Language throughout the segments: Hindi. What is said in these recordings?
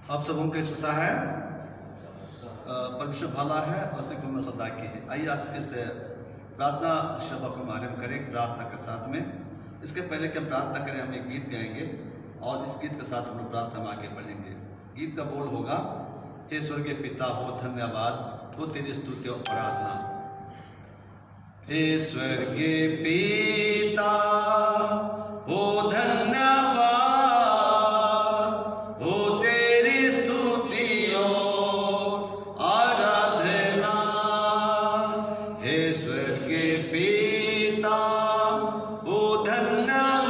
आप सबों के सुसा है परमेश्वर भला है और सिर्फ सदा की है। आइए आज के से प्रार्थना सभा को आरम्भ करें प्रार्थना के साथ में। इसके पहले कि हम प्रार्थना करें, हम एक गीत गाएंगे और इस गीत के साथ हम लोग प्रार्थना में आगे बढ़ेंगे। गीत का बोल होगा, हे स्वर्गीय पिता हो धन्यवाद, हो तेरी स्तुति और आराधना। हे स्वर्गीय पिता हो धन्यवाद, हो तेरी स्तुति और आराधना। हे स्वर्गीय पिता हो धन्यवाद,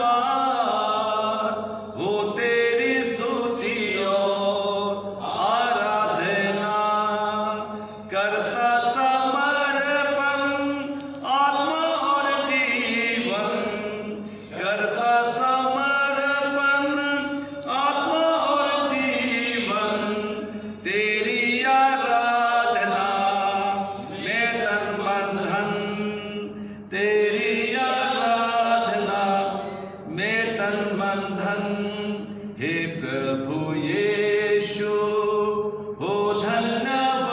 हो तेरी स्तुति और आराधना। करता समर्पण आत्मा और जीवन, करता समर्पण आत्मा और जीवन। तेरी आराधना में तन मन धन, तेरी आराधना में तन मन धन। हे प्रभु यीशु हो धन्यवाद,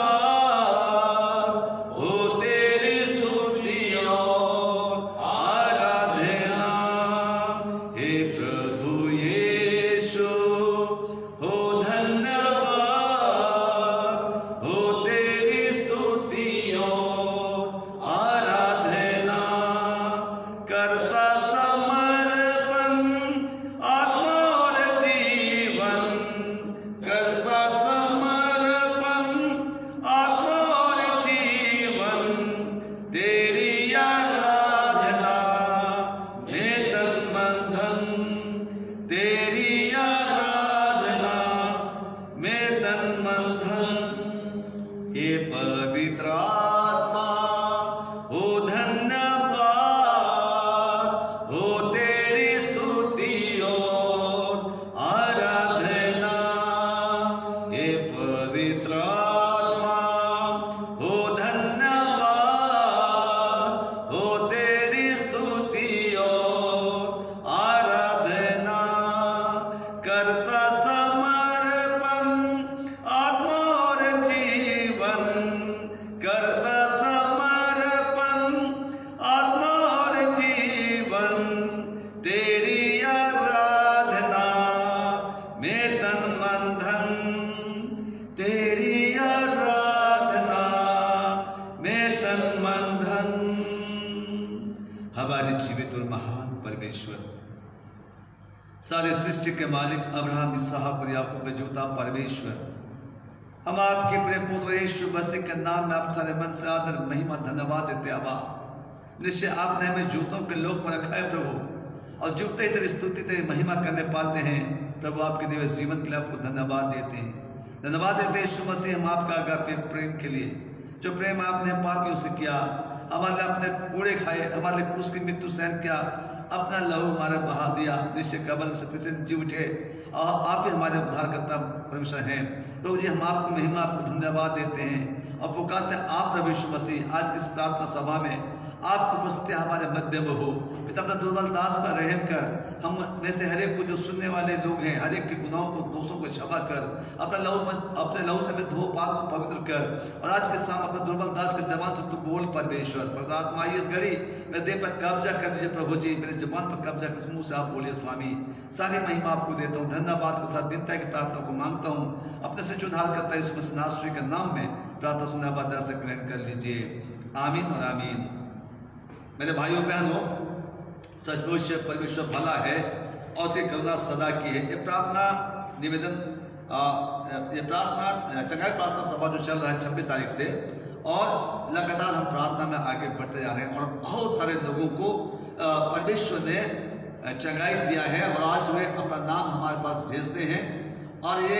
हो तेरी स्तुति और आराधना। हे प्रभु यीशु हो धन्यवाद, हो तेरी स्तुति और आराधना। करता समर्पण आत्मा और जीवन, करता समर्पण आत्मा और जीवन। तेरी आराधना में तन मन धन, तेरी आराधना में तन मन धन। हे पवित्र आत्मा हो धन्यवाद, हो तेरी स्तुति और आराधना। हे पवित्र आत्मा हो धन्यवाद, हो तेरी स्तुति और आराधना। करता समर्पण आत्मा और जीवन, करता समर्पण आत्मा और जीवन। तेरी आराधना में तन मन धन, तेरी आराधना में तन मन धन। हमारे जीवित और महान परमेश्वर, सारे सृष्टि के मालिक अब्राहम, इसहाक और याकूब के जीवता परमेश्वर, हम आपके प्रिय पुत्र यीशु मसीह के नाम में आप सारे मन से आदर महिमा धन्यवाद देते हैं। आबा, निश्चय आपने हमें जूतों के लोक पर रखा है प्रभु, और जूते तेरी स्तुति तेरी महिमा करने पाते हैं प्रभु। आपके दिव्य जीवन के लिए आपको धन्यवाद देते हैं, धन्यवाद देते हैं यीशु मसीह हम आपका अगापे प्रेम के लिए, जो प्रेम आपने पापियों से किया, हमारे लिए अपने कूड़े खाए, हमारे लिए क्रूस की मृत्यु सहन किया, अपना लहू हमारे बहा दिया, निश्चय कब्र में सत्य से जी उठे, और आप ही हमारे उद्धारकर्ता परमेश्वर हैं प्रभु जी। हम आपको महिमा आपको धन्यवाद देते हैं और पुकारते हैं आप प्रभु यीशु मसीह आज इस प्रार्थना सभा में आपको उपस्थिति हमारे मध्य में हो। पिता अपना दुर्बल दास पर रहम कर, हम में से हर एक को जो सुनने वाले लोग हैं हर एक के गुनाहों को दोषों को क्षमा कर, अपने लहू से धो पाक को पवित्र कर। और आज के सामने अपना दुर्बल दास के जबान से तू बोल परमेश्वर। पवित्र आत्मा इस घड़ी मेरे देह पर कब्जा कर दीजिए प्रभु जी, मेरे जबान पर कब्जा कर, मुंह से आप बोलिए स्वामी। सारी महिमा आपको देता हूँ, धन्यवाद के साथ दिनता की प्रार्थना को मांगता हूँ, अपने से उद्धार करता है इस मसीह नासरी के नाम में प्रार्थना सुनने बाद से ग्रहण कर लीजिए, आमीन और आमीन। मेरे भाइयों बहनों, सचमुच परमेश्वर भला है और उसकी करुणा सदा की है। ये प्रार्थना निवेदन, ये प्रार्थना चंगाई प्रार्थना सभा जो चल रहा है 26 तारीख से, और लगातार हम प्रार्थना में आगे बढ़ते जा रहे हैं और बहुत सारे लोगों को परमेश्वर ने चंगाई दिया है और आज वे अपना नाम हमारे पास भेजते हैं। और ये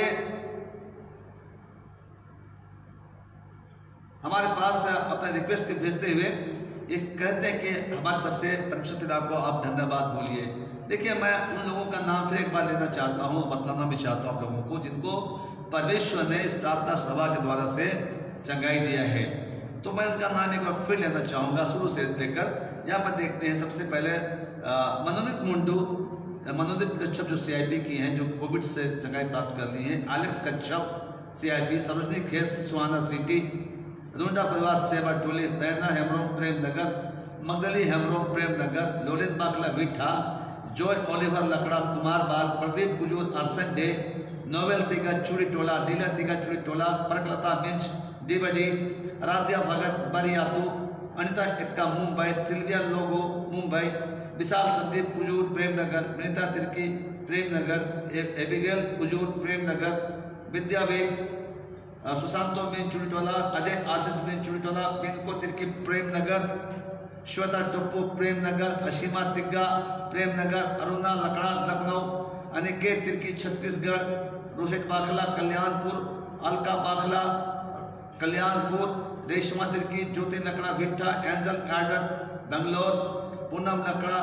हमारे पास अपने रिक्वेस्ट भेजते हुए ये कहते हैं कि हमारी तरफ से परमेश्वर पिता को आप धन्यवाद बोलिए। देखिए, मैं उन लोगों का नाम फिर एक बार लेना चाहता हूँ, बताना भी चाहता हूँ आप लोगों को जिनको परमेश्वर ने इस प्रार्थना सभा के द्वारा से चंगाई दिया है। तो मैं उनका नाम एक बार फिर लेना चाहूँगा शुरू से लेकर। यहाँ पर देखते हैं, सबसे पहले मनोनीत मुंडू मनोदीप कच्छप जो CIP की हैं, जो कोविड से चंगाई प्राप्त कर ली हैं, एलेक्स कच्छप CIP, सरोजनी खेस सुहाना सिटी, रुंडा परिवार सेवा टोली, रैना हेम्ब्रोम प्रेम नगर, मगदली हेम्ब्रोम प्रेम Nagar, Lolit Bakla Vitha, Joy Oliver Lakra Kumar Bagh, Pradeep Gujur Arsande, Noel Tigga Churi Tola, Leela Tigga Churi Tola, Parkalata Minj Dibdih, Aaradhya Bhagat Bariatu, Anita Ekka Mumbai, Sylvia Logo Mumbai, Vishal Sandeep Kujur Premnagar, Vinita Tirkey Premnagar, Abigail Kujur Premnagar, Vidya Veg, Sushanto Meen Churitola, Ajay Ashish Meen Churitola, Binko Tirkey Premnagar, Shweta Toppo Premnagar, Ashima Tigga Premnagar, Aruna Lakra Lucknow, Aniket Tirkey Chhattisgarh, Rosette Bakhla Kalyanpur, Alka Bakhla Kalyanpur, Reshma Tirkey, Jyoti Lakra Vittha, Angel Garden Bangalore, Poonam Lakra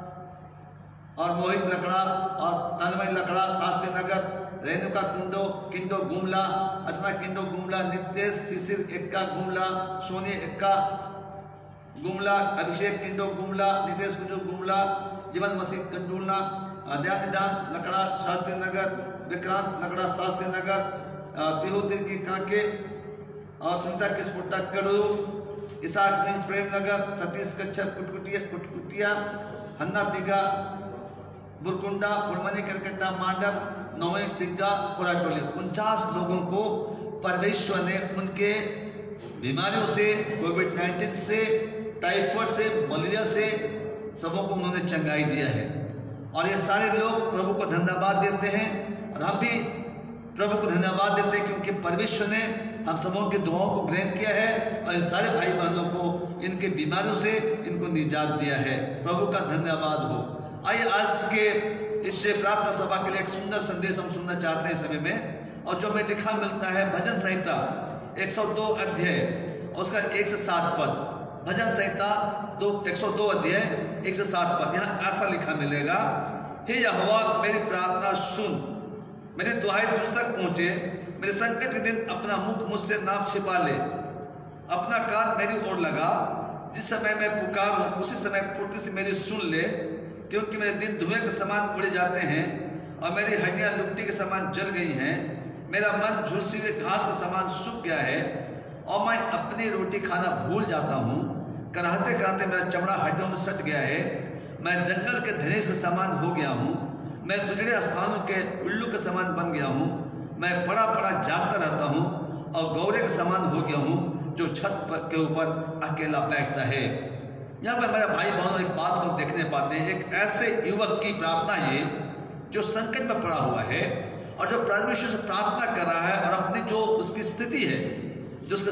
और मोहित लकड़ा और तन्मय लकड़ा शास्त्री नगर, रेणुका किंडो गुमला, असना किंडो गुमला, नितेश शिशिर एक्का गुमला, सोनी एक्का गुमला, अभिषेक किंडो गुमला, नितेश किंडो गुमला, जीवन मसीह कंडूलना, दयानिदान लकड़ा शास्त्री नगर, विक्रांत लकड़ा शास्त्री नगर, पीहू तिर्की कांके और सुनीता किस्पुट्टा कड़ू, इसाक मिंज प्रेमनगर, सतीश कच्छप कुटकुटिया, हन्ना तिग्गा बुरकुंडा, पुरमनी कलकत्ता मांडर, नौवीं तिग्गा कोराटोली, 49 लोगों को परमेश्वर ने उनके बीमारियों से, कोविड-19 से, टाइफाइड से, मलेरिया से सबों को उन्होंने चंगाई दिया है। और ये सारे लोग प्रभु को धन्यवाद देते हैं और हम भी प्रभु को धन्यवाद देते हैं क्योंकि परमेश्वर ने हम सबों की दुआओं को ग्रहण किया है और इन सारे भाई बहनों को इनके बीमारियों से इनको निजात दिया है। प्रभु का धन्यवाद हो। आइए आज के इस प्रार्थना सभा के लिए एक सुंदर संदेश हम सुनना चाहते हैं समय में, और जो हमें लिखा मिलता है भजन संहिता 102 अध्याय उसका 1 से 7 पद। भजन संहिता 102 अध्याय 1 से 7 पद। यहाँ ऐसा लिखा मिलेगा, हे यहोवा मेरी प्रार्थना सुन, मेरी दुहाई तुझ तक पहुंचे, मेरे संकट के दिन अपना मुख मुझसे ना छिपा ले, अपना कान मेरी ओर लगा, जिस समय मैं पुकारूं उसी समय फुर्ती से मेरी सुन ले, क्योंकि मेरे दिन धुएं के समान उड़ जाते हैं और मेरी हड्डियां लुट्टी के समान जल गई हैं। मेरा मन झुलसी हुई घास के समान सूख गया है और मैं अपनी रोटी खाना भूल जाता हूँ। कराहते कराहते मेरा चमड़ा हड्डियों में सट गया है। मैं जंगल के धनेश के समान हो गया हूँ, मैं उजड़े स्थानों के उल्लू के समान बन गया हूँ। मैं पड़ा पड़ा जागता रहता हूँ और गौरे के समान हो गया हूँ जो छत के ऊपर अकेला बैठता है। यहाँ पर मेरे भाई बहनों एक बात को देखने पाते हैं, एक ऐसे युवक की प्रार्थना है जो संकट में पड़ा हुआ है और जो परमेश्वर से प्रार्थना कर रहा है और अपनी जो उसकी स्थिति है, जो उसके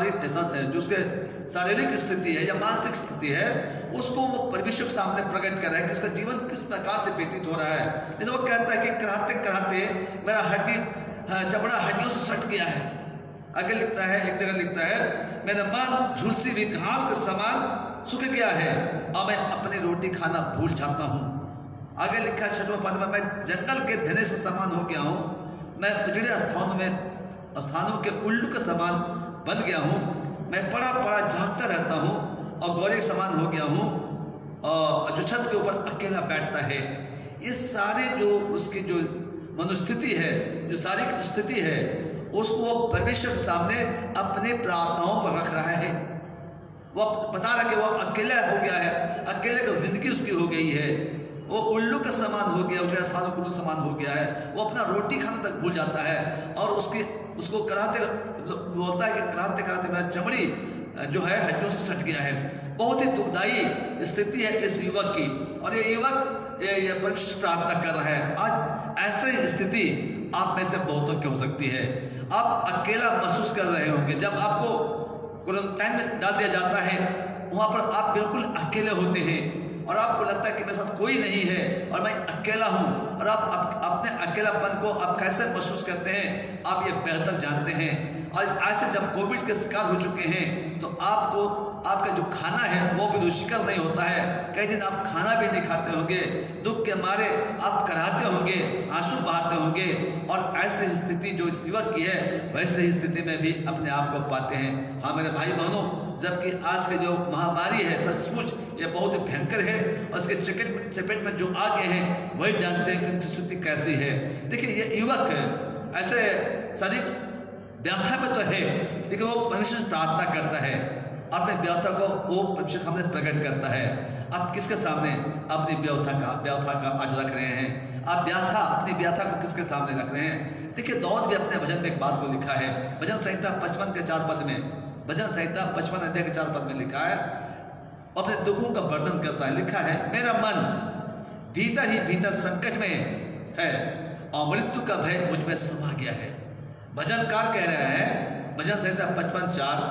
शारीरिक स्थिति है या मानसिक स्थिति है, उसको वो परमेश्वर के सामने प्रकट कर रहा है कि उसका जीवन किस प्रकार से व्यतीत हो रहा है। जैसे वो कहता है कि कराहते कराहते मेरा चमड़ा हड्डियों से सट गया है। आगे लिखता है, एक जगह लिखता है, मेरा मन झुलसी हुई घास के समान सूख गया है और मैं अपनी रोटी खाना भूल जाता हूँ। आगे लिखा है 6वें पद में, मैं जंगल के धनेश के समान हो गया हूँ, मैं उजड़े स्थानों के उल्लू के समान बन गया हूँ। मैं पड़ा पड़ा जागता रहता हूँ और गौरे के समान हो गया हूँ और जो छत के ऊपर अकेला बैठता है। ये सारे जो उसकी जो मनोस्थिति है, जो शारीरिक स्थिति है, उसको वो परमेश्वर के सामने अपनी प्रार्थनाओं पर रख रहा है। वो बता रहा है कि वो अकेला हो गया है, अकेले का जिंदगी उसकी हो गई है, वो उल्लू के समान हो गया, उजड़े स्थानों के उल्लू समान हो गया है। वो अपना रोटी खाना तक भूल जाता है और उसको कराहते बोलता है कि कराहते कराहते मेरा चमड़ी जो है हड्डियों से सट गया है। बहुत ही दुखदायी स्थिति है इस युवक की और ये युवक ये परमेश्वर प्रार्थना कर रहा है। आज ऐसी स्थिति आप में से बहुतों की हो सकती है। आप अकेला महसूस कर रहे होंगे। जब आपको क्वारंटाइन में डाल दिया जाता है, वहाँ पर आप बिल्कुल अकेले होते हैं और आपको लगता है कि मेरे साथ कोई नहीं है और मैं अकेला हूँ। और आप अपने अकेलापन को आप कैसे महसूस करते हैं, आप ये बेहतर जानते हैं। और ऐसे जब कोविड के शिकार हो चुके हैं तो आपको आपका जो खाना है वो भी रुचिकर नहीं होता है। कई दिन आप खाना भी नहीं खाते होंगे, दुख के मारे आप कराहते होंगे, आंसू बहाते होंगे। और ऐसी स्थिति जो इस युवक की है, वैसे ही स्थिति में भी अपने आप को पाते हैं। हाँ मेरे भाई बहनों, जबकि आज की जो महामारी है सचमुच ये बहुत ही भयंकर है, और इसके चपेट में जो आ गए हैं वही जानते हैं कि उनकी स्थिति कैसी है। देखिए ये युवक ऐसे शारीरिक व्याख्या में तो है, लेकिन वो परमेश्वर से प्रार्थना करता है, अपने व्यथा को वो परमेश्वर सामने प्रकट करता है। आप किसके सामने अपनी व्यथा का आज रख रहे हैं? आप अपनी व्यथा को किसके सामने रख रहे हैं? देखिए दाऊद भी अपने भजन में एक बात को लिखा है, भजन संहिता 55 के 4 पद में, भजन संहिता 55 अध्याय के 4 पद में लिखा है, अपने दुखों का वर्णन करता है। लिखा है, मेरा मन भीतर ही भीतर संकट में है और मृत्यु का भय मुझ में समा गया है। भजनकार कह रहा है, भजन संहिता 55:4,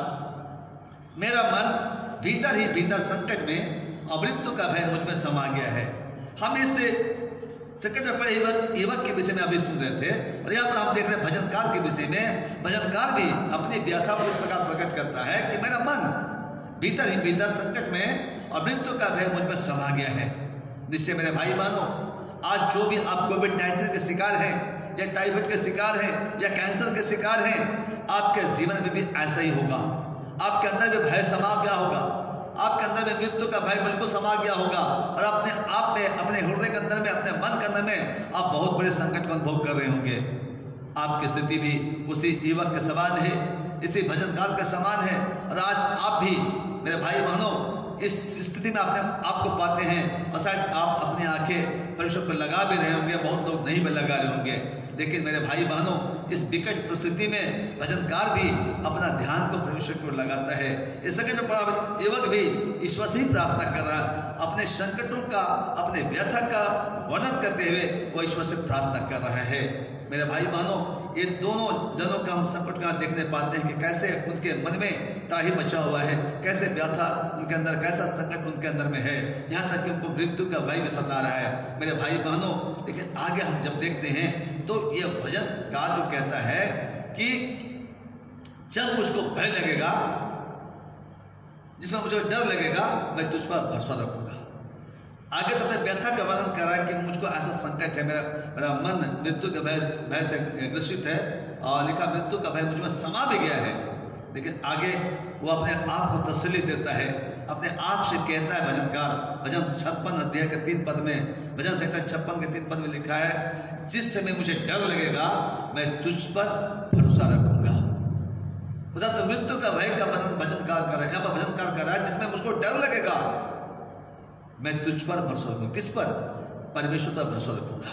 मेरा मन भीतर ही भीतर संकट में और मृत्यु का भय मुझ में समा गया है। हम इस संकट में पड़े युवक के विषय में अभी सुन रहे थे, और यहाँ पर हम देख रहे हैं भजनकार के विषय में। भजनकार भी अपनी व्यथा को इस प्रकार प्रकट करता है कि मेरा मन भीतर ही भीतर संकट में और मृत्यु का भय मुझ में समा गया है। निश्चय मेरे भाई बहनों, आज जो भी आप कोविड-19 के शिकार हैं, या टाइफाइड के शिकार हैं, या कैंसर के शिकार हैं, आपके जीवन में भी ऐसा ही होगा। आपके अंदर भी भय समा गया होगा, आपके अंदर में मृत्यु का भय बिल्कुल समा गया होगा, और अपने आप में, अपने हृदय के अंदर में, अपने मन के अंदर में आप बहुत बड़े संकट को अनुभव कर रहे होंगे। आपकी स्थिति भी उसी युवक के समान है, इसी भजनकार के समान है, और आज आप भी मेरे भाई बहनों इस स्थिति में अपने आप को पाते हैं, और शायद आप अपनी आंखें परमेश्वर को लगा भी रहे होंगे, बहुत लोग नहीं भी लगा रहे होंगे। लेकिन मेरे भाई बहनों, इस विकट परिस्थिति में भजनकार भी अपना ध्यान को परमेश्वर की ओर लगाता है। इस संकट में पड़ा युवक भी ईश्वर से ही प्रार्थना कर रहा है, अपने संकटों का, अपने व्यथा का वर्णन करते हुए वो ईश्वर से प्रार्थना कर रहा है। मेरे भाई बहनों, ये दोनों जनों का हम संकट का देखने पाते हैं कि कैसे उनके मन में त्राही मचा हुआ है, कैसे व्यथा उनके अंदर, कैसा संकट उनके अंदर में है, यहाँ तक कि उनको मृत्यु का भय भी सता रहा है। मेरे भाई बहनों, लेकिन आगे हम जब देखते हैं तो ये भजनकार जो कहता है कि जब मुझको भय लगेगा, जिसमें मुझे डर लगेगा, मैं तुझ पर भरोसा रखूंगा। आगे तो अपने व्यथा का वर्णन कर रहा है कि मुझको ऐसा संकट है, मेरा मन मृत्यु के भय से ग्रसित है, और लिखा मृत्यु का भय मुझ में समा भी गया है। लेकिन आगे वो अपने आप को तसल्ली देता है, अपने आप से कहता है भजनकार, भजन 56 अध्याय के 3 पद में, भजन संहिता 56 के 3 पद में लिखा है, जिस समय मुझे डर लगेगा मैं तुझ पर भरोसा रखूंगा। उधर तो मृत्यु का भय का भजनकार कर रहा है, यहाँ पर भजनकार कर रहा है जिसमें मुझको डर लगेगा मैं तुझ पर भरोसा रखूंगा। किस पर? परमेश्वर पर भरोसा रखूंगा।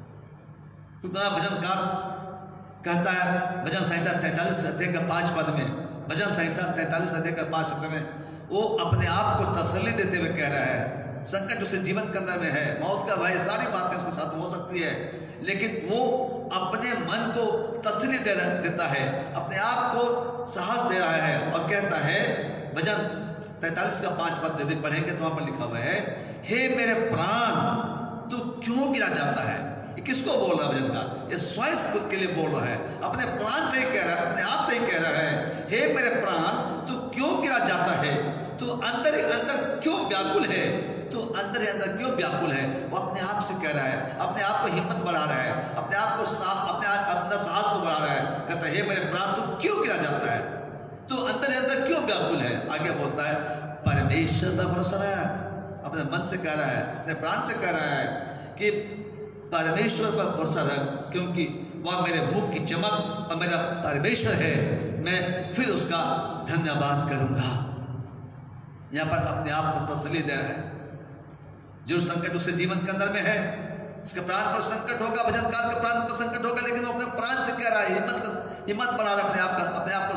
तो भजनकार कहता है भजन संहिता 43 अध्याय का 5 पद में, भजन संहिता 43 अध्याय का 5 पद में वो अपने आप को तसल्ली देते हुए कह रहा है, संकट उसे जीवन के अंदर में है, मौत का भय, सारी बातें उसके साथ हो सकती है, लेकिन वो अपने मन को तसल्ली देता है, अपने आप को साहस दे रहा है, और कहता है भजन 43 का 5 पद यदि पढ़ेंगे तो वहां पर लिखा हुआ है, हे मेरे प्राण तू क्यों गिरा जाता है। ये किसको बोल रहा है भजनकार? ये स्वयं खुद के लिए बोल रहा है, अपने प्राण से ही कह रहा है, अपने आप से ही कह रहा है, हे मेरे प्राण तू क्यों गिरा जाता है, तू अंदर ही अंदर क्यों व्याकुल है, तू अंदर ही अंदर क्यों व्याकुल है। वो अपने आप से कह रहा है, अपने आप को हिम्मत बढ़ा रहा है, अपने आप को अपना साहस को बढ़ा रहा है, कहता है हे मेरे प्राण तू क्यों गिरा जाता है, तो अंदर अंदर क्यों व्याकुल है। आगे बोलता है परमेश्वर पर भरोसा रहा, अपने मन से कह रहा है, अपने प्राण से कह रहा है कि परमेश्वर पर भरोसा रख, क्योंकि वह मेरे मुख की चमक और मेरा परमेश्वर है, मैं फिर उसका धन्यवाद करूंगा। यहाँ पर अपने आप को तसल्ली दे रहा है। जो संकट उसके जीवन के अंदर में है, उसके प्राण पर संकट होगा, भजनकार के प्राण पर संकट होगा, लेकिन वो अपने प्राण से कह रहा है, हिम्मत बढ़ा रहा है, अपने आप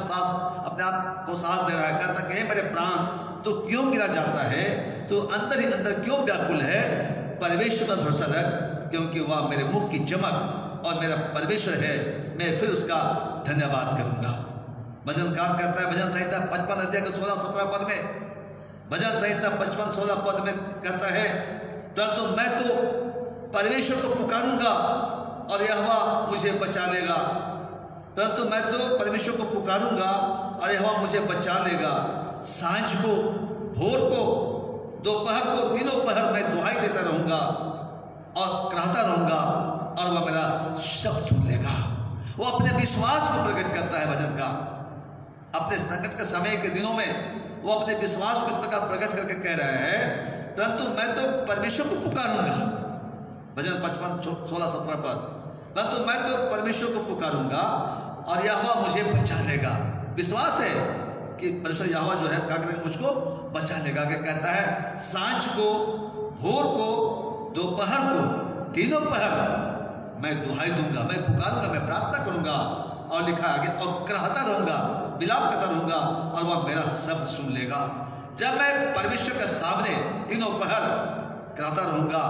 को साहस दे रहा है, कहता कि मेरे प्राण तो क्यों गिरा जाता है, तो अंदर ही अंदर क्यों व्याकुल है, परमेश्वर पर भरोसा रख, क्योंकि वह मेरे मुख की चमक और मेरा परमेश्वर है, मैं फिर उसका धन्यवाद करूंगा। भजनकार कहता है भजन संहिता 55 अध्याय के 16-17 पद में, भजन संहिता 55-16 पद में कहता है, परंतु मैं तो परमेश्वर को पुकारूंगा और यहोवा मुझे बचा लेगा, परंतु मैं तो परमेश्वर को पुकारूंगा और यहोवा मुझे बचा लेगा। सांझ को, भोर को, दोपहर को, तीनों पहर मैं दुहाई देता रहूंगा और कहता रहूंगा और वह मेरा शब्द सुन लेगा। वो अपने विश्वास को प्रकट करता है भजनकार। अपने संकट के समय के दिनों में वो अपने विश्वास को इस प्रकार प्रकट करके कह रहा है, परंतु मैं तो परमेश्वर को पुकारूंगा। भजन 55 16 17 पद, परंतु मैं तो परमेश्वर को पुकारूंगा और यहोवा मुझे बचा लेगा। विश्वास है कि परमेश्वर यहोवा जो है क्या करेगा, मुझको बचा लेगा। क्या कहता है, सांझ को, भोर को, दोपहर को, तीनों पहर मैं दुहाई दूंगा, मैं पुकारूंगा, मैं प्रार्थना करूंगा। और लिखा आगे, और कराहता रहूंगा, विलाप करता रहूंगा और वह मेरा शब्द सुन लेगा। जब मैं परमेश्वर के सामने तीनों पहर कराता रहूंगा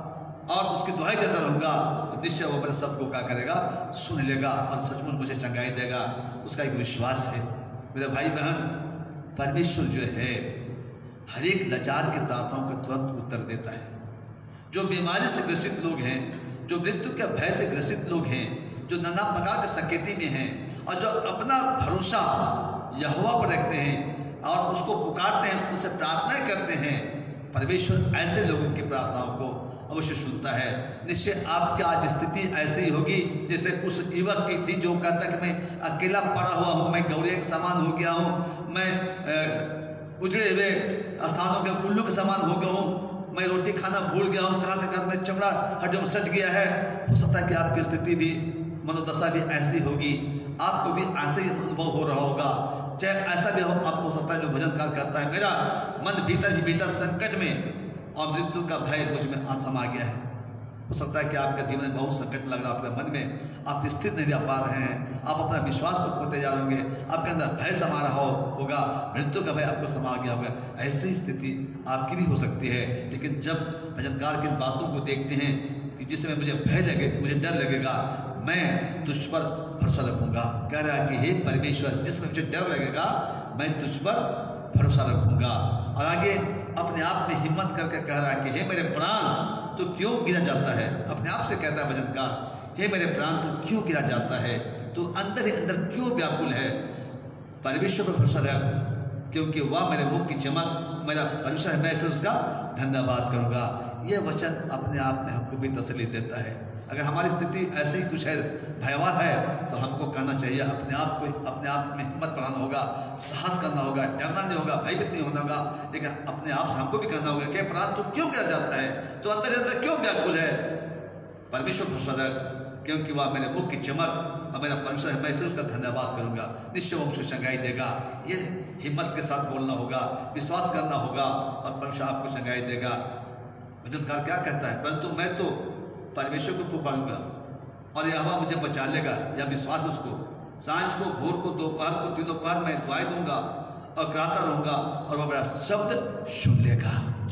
और उसकी दुहाई देता रहूंगा, तो निश्चय वो मेरे शब्द को क्या करेगा, सुन लेगा और सचमुच मुझे चंगाई देगा। उसका एक विश्वास है। मेरे भाई बहन, परमेश्वर जो है हर एक लाचार की प्रार्थनाओं का तुरंत उत्तर देता है। जो बीमारी से ग्रसित लोग हैं, जो मृत्यु के भय से ग्रसित लोग हैं, जो नाना प्रकार के संकेती में हैं और जो अपना भरोसा यहोवा पर रखते हैं और उसको पुकारते हैं, उनसे प्रार्थनाएं करते हैं, परमेश्वर ऐसे लोगों की प्रार्थनाओं को अवश्य सुनता है। निश्चय आपकी आज स्थिति ऐसी ही होगी जैसे उस युवक की थी जो कहता कि मैं अकेला पड़ा हुआ हूँ, मैं गौरिया के समान हो गया हूँ, मैं उजड़े हुए स्थानों के उल्लू के समान हो गया हूँ, मैं रोटी खाना भूल गया हूँ, कराते कराते में चमड़ा हड्डियों में सट गया है। हो सकता है कि आपकी स्थिति भी, मनोदशा भी ऐसी होगी, आपको भी ऐसे ही अनुभव हो रहा होगा। चाहे ऐसा भी हो, आपको हो सकता है जो भजनकार करता है, मेरा मन भीतर ही भीतर संकट में और मृत्यु का भय मुझ में समा गया है। हो सकता है कि आपके जीवन में बहुत संकट लग रहा है, आपके मन में आप स्थिर नहीं रह पा रहे हैं, आप अपना विश्वास को खोते जा रहे होंगे, आपके अंदर भय समा रहा होगा, मृत्यु का भय आपको समा गया होगा। ऐसी स्थिति आपकी भी हो सकती है। लेकिन जब भजनकार की बातों को देखते हैं कि जिसमें मुझे भय लगे, मुझे डर लगेगा, मैं तुझ पर भरोसा रखूंगा। कह रहा है कि हे परमेश्वर, जिसमें मुझे डर लगेगा मैं तुझ पर भरोसा रखूंगा। और आगे अपने आप में हिम्मत करके कह रहा है कि हे मेरे प्राण, तो क्यों गिरा जाता है। अपने आप से कहता है भजनकार, हे मेरे प्राण, तो क्यों गिरा जाता है, तो अंदर ही अंदर क्यों व्याकुल है। परमेश्वर पर भरोसा रख, क्योंकि वह मेरे मुख की चमक, मेरा परमेश्वर है, मैं फिर उसका धन्यवाद करूंगा। यह वचन अपने आप में हमको भी तसल्ली देता है। अगर हमारी स्थिति ऐसे ही कुछ है, भयावह है, तो हमको कहना चाहिए, अपने आप को, अपने आप में हिम्मत बढ़ाना होगा, साहस करना होगा, डरना नहीं होगा, भयभीत नहीं होना होगा। लेकिन अपने आप से हमको भी कहना होगा कि प्राण तो क्यों गिरा जाता है, तो अंदर अंदर क्यों व्याकुल है। परमेश्वर भरोसा रख, क्योंकि वह मेरे मुख की चमक और मेरा परमेश्वर है, मैं फिर उसका धन्यवाद करूंगा। निश्चय वो मुझको चंगाई देगा। ये हिम्मत के साथ बोलना होगा, विश्वास करना होगा और परमेश्वर आपको चंगाई देगा। भजनकार क्या कहता है, परंतु मैं तो परमेश्वर को पुकारूंगा और यहोवा मुझे बचा लेगा। यह विश्वास उसको, सांझ को, भोर को, दोपहर को, तीनों पहर मैं दुआएं दूंगा और कराता रहूंगा और वह मेरा शब्द सुन लेगा।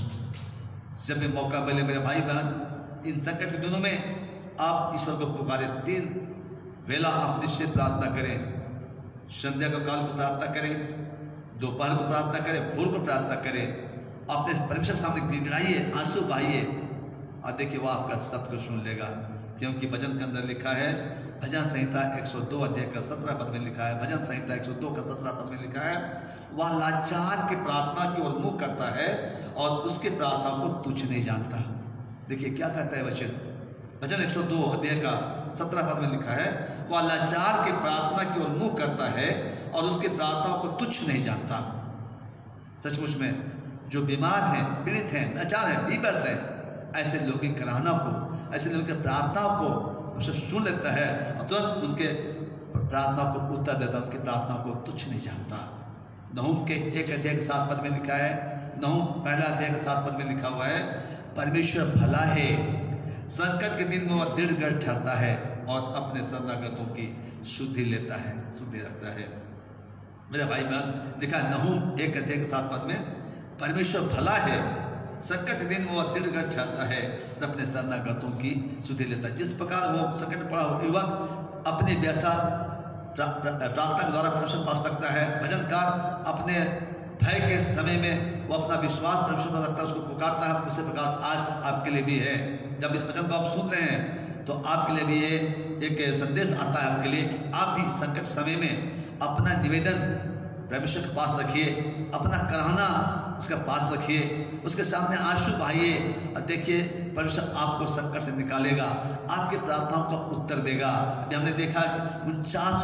जब भी मौका मिले मेरे भाई बहन, इन संकट के दिनों में आप ईश्वर को पुकारें। 3 वेला आप निश्चित प्रार्थना करें। संध्या का काल को प्रार्थना करें, दोपहर को प्रार्थना करें, भोर को प्रार्थना करें। अपने परमेश्वर के सामने गिड़गिड़ाइए, आंसू बहाइए और देखिए वह आपका सब कुछ सुन लेगा। क्योंकि भजन के अंदर लिखा है, भजन संहिता 102 अध्याय का 17 पद में लिखा है, भजन संहिता 102 का 17 पद में लिखा है, वह लाचार की प्रार्थना की ओर मुख करता है और उसकी प्रार्थना को तुच्छ नहीं जानता। देखिए क्या कहता है वचन, भजन 102 अध्याय का 17 पद में लिखा है, वह लाचार की प्रार्थना की ओर मुख करता है और उसकी प्रार्थनाओं को तुच्छ नहीं जानता। सचमुच में जो बीमार हैं, पीड़ित हैं, लाचार हैं, बेबस हैं, ऐसे लोगों की कराहना को, ऐसे लोगों की प्रार्थनाओं को उसे सुन लेता है और तुरंत उनके प्रार्थनाओं को उत्तर देता है, उनकी प्रार्थनाओं को तुच्छ नहीं जानता। नहूम के 1 अध्याय के 7 पद में लिखा है, नहूम 1 अध्याय के 7 पद में लिखा हुआ है, परमेश्वर भला है, संकट के दिन में वह दृढ़ गढ़ ठहरता है और अपने शरणागतों की शुद्धि लेता है, शुद्धि रखता है। मेरा भाई बहन, लिखा है नहूम 1 अध्याय के 7 पद में, परमेश्वर भला है, संकट के दिन वो दृढ़ गढ़ ठहरता है और अपने शरणागतों की शुद्धि लेता है। जिस प्रकार वो संकट पड़ा हुआ युवक अपनी व्यथा प्रार्थना द्वारा परमेश्वर पा सकता है, भजनकार अपने भय के समय में वो अपना विश्वास परमेश्वर पर रखता है, उसको पुकारता है, उसी प्रकार आज आपके लिए भी है। जब इस वचन को आप सुन रहे हैं तो आपके लिए भी ये एक संदेश आता है आपके लिए कि आप भी संकट समय में अपना निवेदन परमेश्वर के पास रखिए, अपना कराहना उसके पास रखिए, उसके सामने आंसू बहाइए और देखिए परमेश्वर आपको संकट से निकालेगा, आपके प्रार्थनाओं का उत्तर देगा। अभी हमने देखा कि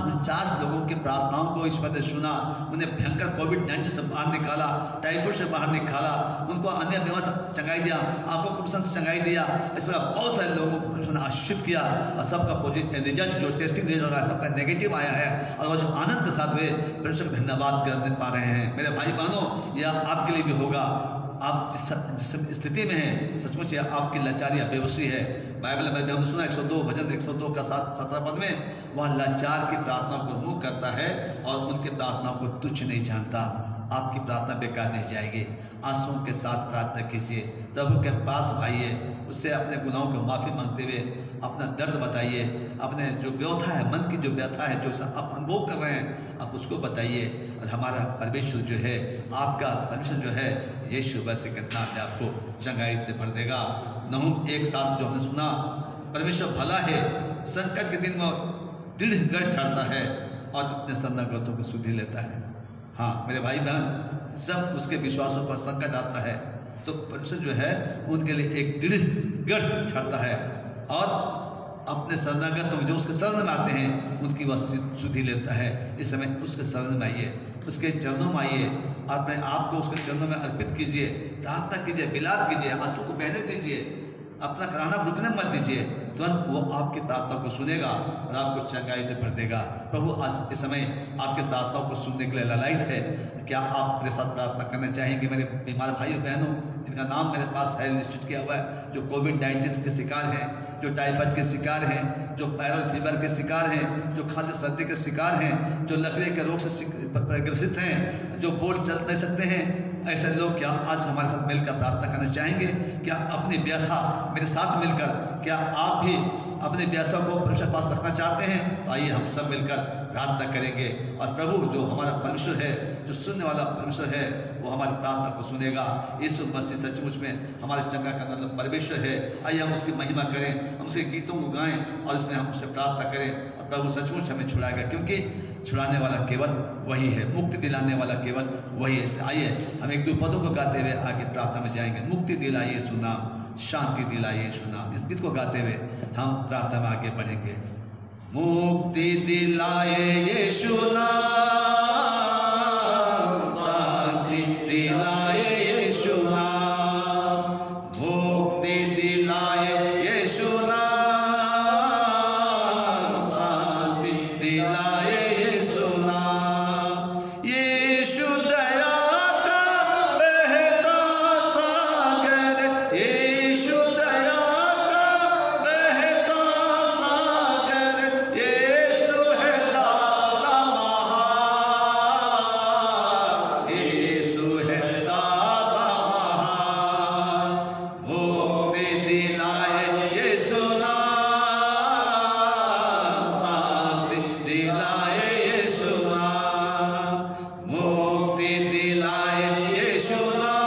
49 लोगों की प्रार्थनाओं को ईश्वर ने सुना, उन्हें भयंकर कोविड-19 से बाहर निकाला, टाइफाइड से बाहर निकाला, उनको अन्य बीमारी से चंगाई दिया, आंखों को से चंगाई दिया। इस प्रकार बहुत सारे लोगों को परमेश्वर ने आशीषित किया और सबका पॉजिटिव रिजल्ट जो टेस्टिंग रिजल्ट होगा सबका नेगेटिव आया है और वो जो आनंद के साथ वे परमेश्वर का धन्यवाद करने पा रहे हैं। मेरे भाई बहनों, यह आपके लिए भी होगा। आप जिस स्थिति में हैं, सचमुच यह आपकी लाचारी बेबसी है। बाइबल में हमने सुना 102 भजन 102 का 17 पद में, वह लाचार की प्रार्थना को मुँह करता है और उनकी प्रार्थनाओं को तुच्छ नहीं जानता। आपकी प्रार्थना बेकार नहीं जाएगी। आंसुओं के साथ प्रार्थना कीजिए, प्रभु के पास आइए, उससे अपने गुनाहों को माफ़ी मांगते हुए अपना दर्द बताइए, अपने जो व्यथा है, मन की जो व्यथा है, जो आप अनुभव कर रहे हैं, आप उसको बताइए। और हमारा परमेश्वर जो है, आपका परमेश्वर जो है, यीशु मसीह के नाम में आपको चंगाई से भर देगा। नहूम 1:7 जो हमने सुना, परमेश्वर भला है, संकट के दिन में दृढ़ ठहरता है और अपने शरणागतों को सुधि लेता है। हाँ मेरे भाई बहन, जब उसके विश्वासों पर संकट आता है तो परमेश्वर जो है उनके लिए एक दृढ़ ठहरता है और अपने शरणागतों जो उसके शरण में आते हैं उनकी वह सुधि लेता है। इस समय उसके शरण में आइए, उसके चरणों में आइए, अपने आप को उसके चरणों में अर्पित कीजिए, प्रार्थना कीजिए, विलाप कीजिए, आंसू को बहने दीजिए, अपना कराना रुकने मत दीजिए। तुरंत वो आपकी प्रार्थना को सुनेगा और आपको चंगाई से भर देगा। प्रभु आज इस समय आपकी प्रार्थनाओं को सुनने के लिए ललायित है। क्या आप मेरे साथ प्रार्थना करना चाहेंगे? मेरे बीमार भाइयों बहनों जिनका नाम मेरे पास है लिस्टेड किया हुआ है, जो कोविड-19 के शिकार हैं, जो टाइफाइड के शिकार हैं, जो वायरल फीवर के शिकार हैं, जो खांसी सर्दी के शिकार हैं, जो लकड़ी के रोग से ग्रसित हैं, जो बोल चल नहीं सकते हैं, ऐसे लोग क्या आज हमारे साथ मिलकर प्रार्थना करना चाहेंगे? क्या अपनी व्यथा मेरे साथ मिलकर, क्या आप भी अपने व्यथा को परमेश्वर के पास रखना चाहते हैं? तो आइए हम सब मिलकर प्रार्थना करेंगे और प्रभु जो हमारा परमेश्वर है, जो सुनने वाला परमेश्वर है, वो हमारी प्रार्थना को सुनेगा। यीशु मसीह सचमुच में हमारे चंगा करने वाला परमेश्वर है। आइए हम उसकी महिमा करें, हम उसके गीतों को गाएं और इसमें हम उससे प्रार्थना करें और प्रभु सचमुच हमें छुड़ाएगा, क्योंकि छुड़ाने वाला केवल वही है, मुक्ति दिलाने वाला केवल वही है। इसलिए आइए हम एक दो पदों को गाते हुए आगे प्रार्थना में जाएंगे। मुक्ति दिलाए यीशु नाम, शांति दिलाए यीशु नाम। इस गीत को गाते हुए हम प्रार्थना में आगे बढ़ेंगे। मुक्ति दिलाए यीशु नाम, शांति दिलाए यीशु नाम, मुक्ति दिलाए यीशु नाम, शांति दिलाए यीशु नाम। यीशु दया का बहता सागर, यीशु दया का बहता सागर, यीशु है दाता महान, यीशु है दाता महान। मुक्ति दिलाए यीशु नाम, शांति दिलाए यीशु नाम, मुक्ति दिलाए यीशु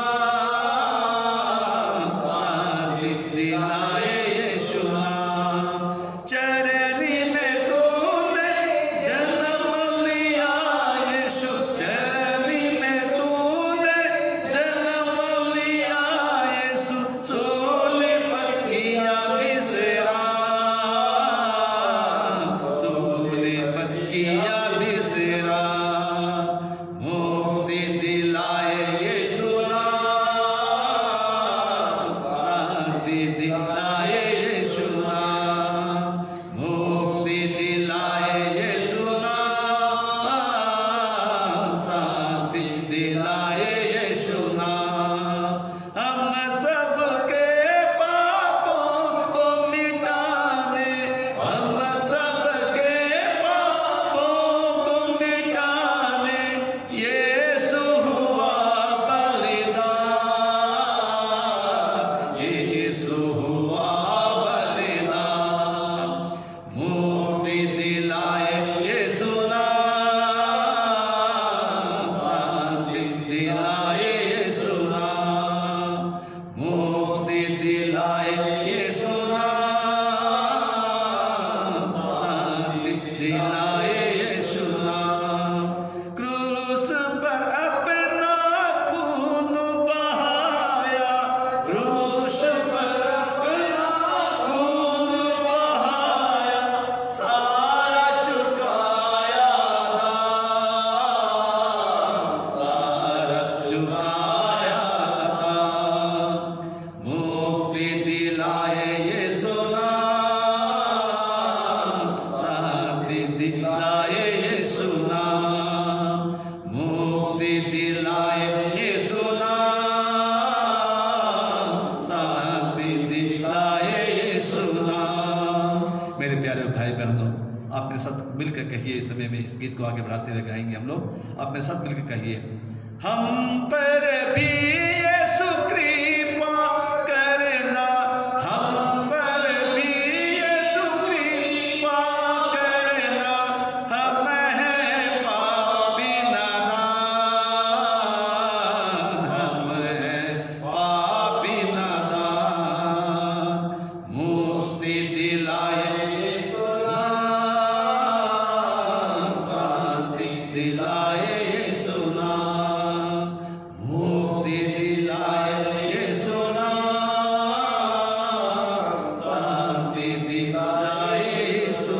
नाम, शांति दिलाए यीशु नाम। चरनी में तूने जन्म लिया यीशु, चरनी में तूने जन्म लिया यीशु, सूली पर किया विश्राम, सूली पर किया विश्राम। मुक्ति दिलाए यीशु नाम, शांति दिलाए यीशु नाम, मुक्ति दिलाए यीशु नाम, शांति दिलाए यीशु नाम। हम सबके पापों को मिटाने, हम सबके पापों को मिटाने यीशु हुआ बलिदान, यीशु हुआ बलिदान। मुक्ति दिलाए यीशु नाम, शांति दिलाए यीशु नाम, मुक्ति दिलाए यीशु नाम, शांति दिलाए यीशु नाम। क्रूस पर अपना खून बहाया, क्रूस पर अपना दिलाए यीशु नाम, मुक्ति दिलाए यीशु नाम, शांति दिलाए यीशु नाम। मेरे प्यारे भाई बहनों, आप मेरे साथ मिलकर कहिए, इस समय में इस गीत को आगे बढ़ाते हुए गाएंगे हम लोग। आप मेरे साथ मिलकर कहिए, हम पर भी यीशु कृपा करना, हम पर भी यीशु कृपा करना, हम हैं पापी नादान, हम हैं पापी नादान, मुक्ति दिलाए यीशु नाम, शांति दिलाए यीशु नाम, मुक्ति दिलाए यीशु नाम, शांति दिलाए यीशु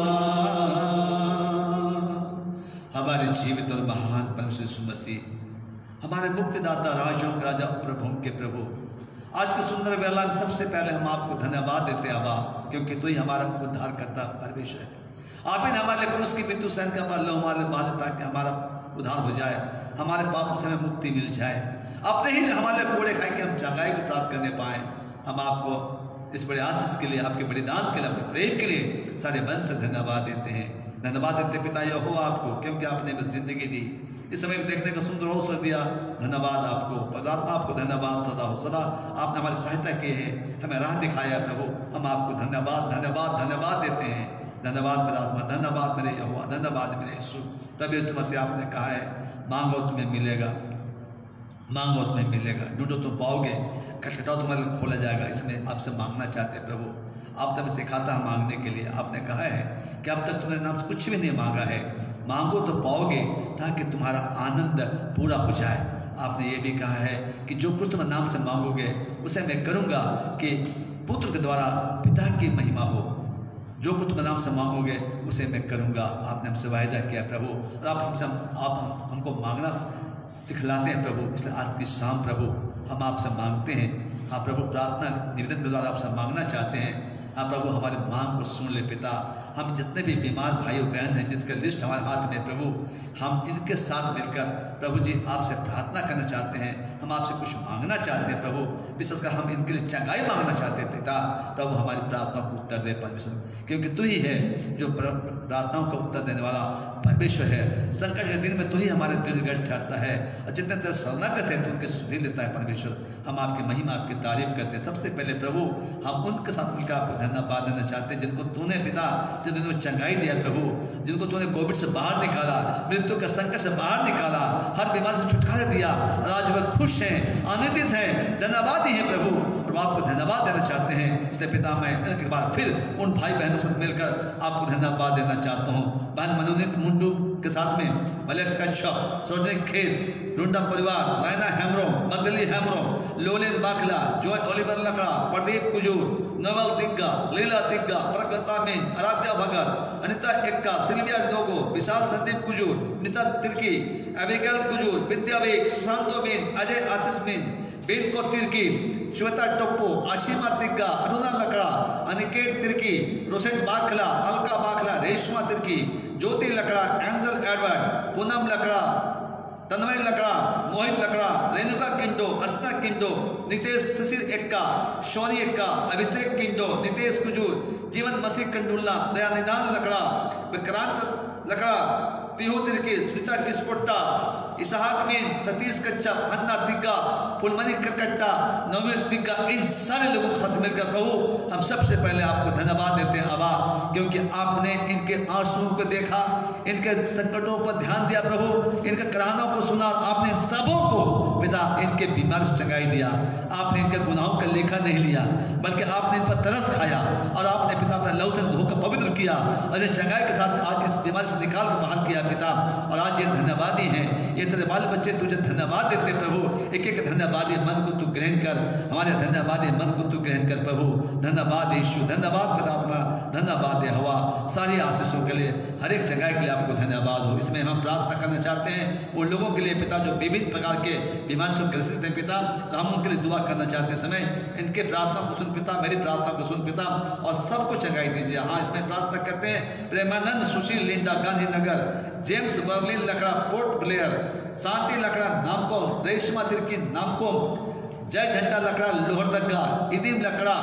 नाम। हमारे जीवित और महान परमेश्वर यीशु मसीह, हमारे मुक्तिदाता, राजों के राजा, प्रभुओं के प्रभु, आज के सुंदर वेला में सबसे पहले हम आपको धन्यवाद देते हैं अब्बा, क्योंकि तू ही हमारा उद्धार करता परमेश्वर है। आप ही ने हमारे क्रूस की मृत्यु सहन कर हमारे लोग हमारे बांधे ताकि हमारा उद्धार हो जाए, हमारे पापों से हमें मुक्ति मिल जाए। आपने ही हमारे कोड़े खाए कि हम चंगाई को प्राप्त करने पाए। हम आपको इस बड़े आशीष के लिए, आपके बलिदान के लिए, आपके प्रेम के लिए सारे मन से धन्यवाद देते हैं। धन्यवाद देते पिता यहोवा आपको, क्योंकि आपने बस जिंदगी दी, इस समय को देखने का सुंदर अवसर दिया। धन्यवाद आपको, परमात्मा आपको धन्यवाद सदा हो। सदा आपने हमारी सहायता की है, हमें राह दिखाया है प्रभु। हम आपको धन्यवाद धन्यवाद धन्यवाद देते हैं। धन्यवाद परमात्मा, धन्यवाद मेरे यहोवा, धन्यवाद मेरे यीशु। प्रभु यीशु मसीह, आपने कहा है मांगो तुम्हें मिलेगा, मांगो तुम्हें मिलेगा, ढूंढो तुम पाओगे, खटखटाओ तुम्हारे लिए खोला जाएगा। इसमें आपसे मांगना चाहते हैं प्रभु। आप तो हमें सिखाता है मांगने के लिए। आपने कहा है कि अब तक तुमने नाम से कुछ भी नहीं मांगा है, मांगो तो पाओगे ताकि तुम्हारा आनंद पूरा हो जाए। आपने ये भी कहा है कि जो कुछ तुम नाम से मांगोगे उसे मैं करूँगा कि पुत्र के द्वारा पिता की महिमा हो। जो कुछ तुम नाम से मांगोगे उसे मैं करूँगा। आपने हमसे वायदा किया प्रभु, और आप हमको मांगना सिखलाते हैं प्रभु। इसलिए आज की शाम प्रभु हम आपसे मांगते हैं। हाँ प्रभु, प्रार्थना निवेदन के द्वारा आपसे मांगना चाहते हैं। हाँ प्रभु, हमारी मांग को सुन ले पिता। हम जितने भी बीमार भाई और बहन हैं, जिनका लिस्ट हमारे हाथ में प्रभु, हम इनके साथ मिलकर प्रभु जी आपसे प्रार्थना करना चाहते हैं। हम आपसे कुछ मांगना चाहते हैं प्रभु, विशेषकर हम इनके लिए चंगाई मांगना चाहते हैं पिता। प्रभु हमारी प्रार्थना को उत्तर दे परमेश्वर, क्योंकि तू ही है जो प्रार्थनाओं का उत्तर देने वाला परमेश्वर है। संकट के दिन में तू ही हमारे दृढ़ ठहरता है, और जितने तेरे शरणागत हैं तू उनके सुधीर लेता है परमेश्वर। हम आपकी महिमा, आपकी तारीफ करते हैं। सबसे पहले प्रभु हम उनके साथ मिलकर आपको धन्यवाद देना चाहते हैं जिनको तूने पिता, जिन्होंने चंगाई दिया प्रभु, जिनको तूने कोविड से बाहर निकाला, मृत्यु के संकट से बाहर निकाला, हर बीमारी से छुटकारा दिया, और आज वह खुश हैं, आनंदित हैं, धन्यवादी हैं प्रभु। और आपको धन्यवाद देना चाहते हैं। इसलिए पिता मैं एक बार फिर उन भाई बहनों से मिलकर आपको धन्यवाद देना चाहता हूँ। बहन मनोनीत मुंडू के साथ में मलेक्स कच्छप, सोजनिक खेस, रुंडा परिवार, Raina Hembrom, Magli Hembrom, Lolin Bakhla, Joy Oliver Lakra, Pradeep Kujur, Naval Tigga, Leela Tigga, Prakta Meen, Aaradhya Bhagat, Anita Ekka, Sylvia Dogo, Vishal Sandeep Kujur, Nita Tirkey, Abigail Kujur, Vidya Beg, Sushanto Meen, Ajay Ashish Meen, Benko Tirkey, Shweta Toppo, Ashima Tigga, Aruna Lakra, Aniket Tirkey, Rosette Bakhla, Alka Bakhla, Reshma Tirkey, Jyoti Lakra, Angel Edward, Poonam Lakra, Tanmay Lakra, Mohit Lakra, Renuka किंडो, अर्चना किंडो, नितेश शिशिर एक्का, शौरी एक्का, अभिषेक किंडो, नितेश कुजूर, जीवन मसीह कंडुल्ला, दयानिदान लकड़ा, विक्रांत लकड़ा, पीहू तिर्की, सुनीता किस्पोट्टा, इसहाक मीन, सतीश कच्छप, अन्ना तिग्गा, फुलमणि करकट्टा, नवमीन तिग्गा, इन सारे लोगों के साथ मिलकर प्रभु हम सबसे पहले आपको धन्यवाद देते हैं अबा, क्योंकि आपने इनके आंसुओं को देखा, इनके संकटों पर ध्यान दिया प्रभु, इनके कराहनों को सुना, और आपने इन सबों को पिता इनके बीमारी से चंगाई दिया। आपने इनके गुनाहों का लेखा नहीं लिया, बल्कि आपने इन पर तरस खाया, और आपने पिता अपने लहू से धोकर पवित्र किया, और इस चंगाई के साथ आज इस बीमारी से निकाल कर बाहर किया पिता। और आज ये धन्यवादी हैं, ये तेरे बाल बच्चे तुझे धन्यवाद देते प्रभु। एक एक धन्यवादी मन को तू ग्रहण कर, हमारे धन्यवादी मन को तू ग्रहण कर प्रभु। धन्यवाद यीशु, धन्यवाद परमात्मा, धन्यवाद हवा, सारी आशीषों के लिए, हर एक जगह के लिए आपको धन्यवाद हो। इसमें हम प्रार्थना करना चाहते हैं उन लोगों के लिए पिता जो विभिन्न प्रकार के बीमारी से ग्रसित हैं पिता, हम उनके लिए दुआ दुआ करना चाहते समय इनके प्रार्थना को सुन पिता, मेरी प्रार्थना को सुन पिता, और सबको चंगाई दीजिए। हाँ, इसमें प्रार्थना करते हैं प्रेमानंद सुशील लिंडा गांधीनगर, जेम्स बर्लिन लकड़ा पोर्ट ब्लेयर, शांति लकड़ा नामकोम, रेशमा तिर्की नामकोम, जय झंडा लकड़ा लोहरदगा, इदीम लकड़ा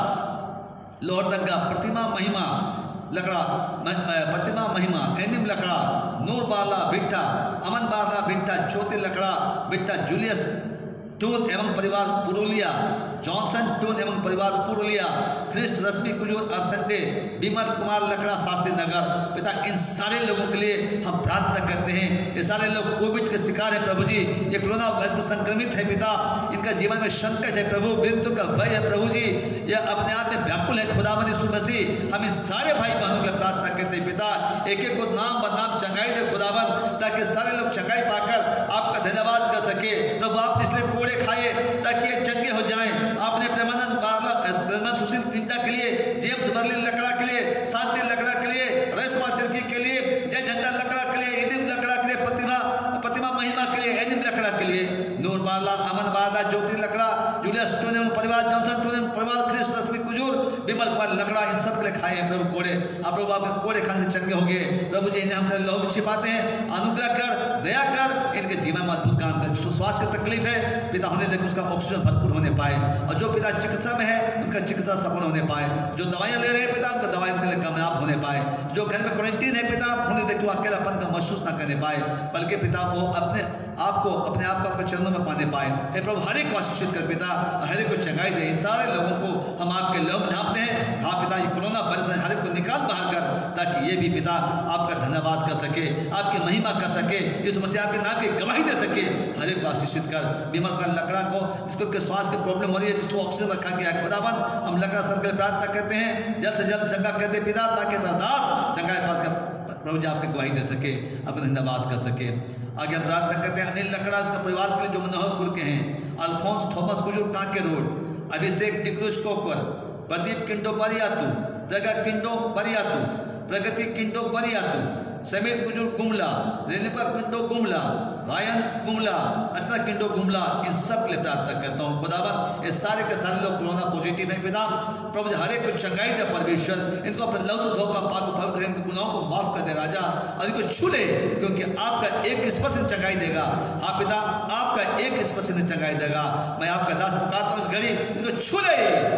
लोहरदगा, प्रतिमा महिमा लकड़ा, प्रतिमा महिमा, एनिम लकड़ा, नूर बाला भिट्ठा, अमन बाला भिट्ठा, ज्योति लकड़ा भिट्ठा, जूलियस टून एवं परिवार पुरुलिया, जॉनसन टून एवं परिवार पुरुलिया, क्रिस्ट रश्मि कुजूर अरसंडे, विमल कुमार लकड़ा शास्त्री नगर। पिता, इन सारे लोगों के लिए हम प्रार्थना करते हैं। ये सारे लोग कोविड के शिकार हैं प्रभु जी, ये कोरोना वायरस के संक्रमित है पिता, इनका जीवन में संकट है प्रभु, मृत्यु का भय है प्रभु जी, यह अपने आप में व्याकुल है खुदावंद यीशु मसीह। हम इन सारे भाई बहनों के लिए प्रार्थना करते हैं पिता, एक एक को नाम बदनाम चंगाई दे खुदावंद, ताकि सारे लोग चंगाई पाकर आपका धन्यवाद कर सके प्रभु। आप इसलिए कोड़े खाए ताकि ये चंगे हो जाएं। आपने प्रेमानंद सुशील लिंडा के लिए, जेम्स बर्लिन लकड़ा के लिए, शांति लकड़ा के लिए, रेशमा तिर्की के लिए, जय झंडा लकड़ा के लिए, इदिम लकड़ा के लिए, प्रतिमा महिमा के लिए, एनिम लकड़ा के लिए, नूर बाला, अमन बाला, ज्योति लकड़ा, जूलियस टून एवं परिवार, जॉनसन टून एवं परिवार, क्रिस्ट रश्मि कुजूर, विमल कुमार लकड़ा, इन सब के लिए खाए हैं प्रभु कोड़े। आप प्रभु आपके कोड़े खाने से चंगे हो गए प्रभु जी, इन्हें हम लहू में छिपाते हैं, अनुग्रह कर, दया कर, इनके जीवन में अद्भुत काम कर। जो स्वास्थ्य की तकलीफ है पिता, होने देख उसका ऑक्सीजन भरपूर होने पाए, और जो पिता चिकित्सा में है उनका चिकित्सा सफल होने पाए, जो दवाइयां ले रहे हैं पिता उनका दवाई उनके लिए कामयाब होने पाए, जो घर में क्वारंटीन है पिता, होने देख अकेलापन का महसूस ना करने पाए, बल्कि पिता वो अपने आप को आपके चरणों में पाने पाए। हे प्रभु, हर एक को आशीषित कर पिता, हर एक को चंगाई दे। इन सारे लोगों को हम आपके लहू में ढांपते हैं। हाँ पिता, ये कोरोना वायरस हर एक को निकाल बाहर कर, ताकि ये भी पिता आपका धन्यवाद कर सके, आपकी महिमा कर सके, इस समस्या आपके नाम की गवाही दे सके। हर एक को आशीषित कर। विमल का लकड़ा को, जिसको श्वास की प्रॉब्लम हो रही है, जिसको ऑक्सीजन रखा गया है खुदावन, हम लकड़ा सर के लिए प्रार्थना करते हैं, जल्द से जल्द चंगा कर दे पिता, ताकि अरदास चंगाई पाकर प्रभु जी आपकी गवाही दे सके, आपका धन्यवाद कर सके। आगे हम प्रार्थना करते हैं अनिल लकड़ा, उसका परिवार के लिए जो मनोहरपुर के हैं, Alphonse Thomas Kujur Kanke road, Abhishek D'Cruz Kokar, Pradeep Kindo Bariatu, Praga Kindo Bariatu, Pragati Kindo Bariatu, Sameer Kujur Gumla, Renuka Kindo Gumla, Ryan Gumla, Archana Kindo Gumla, इन सब के लिए प्रार्थना करता हूँ खुदावन। ये सारे के सारे लोग कोरोना पॉजिटिव हैं पिता, प्रभु जी हर एक को चंगाई दे परमेश्वर, इनको अपने लहू से धोकर पाक पवित्र, इनके गुनाहों को माफ कर दे राजा, और इनको छू ले, क्योंकि आपका एक स्पर्श चंगाई देगा। हाँ पिता, आपका एक स्पर्श चंगाई देगा। मैं आपका दास पुकारता हूँ इस घड़ी, इनको छू ले,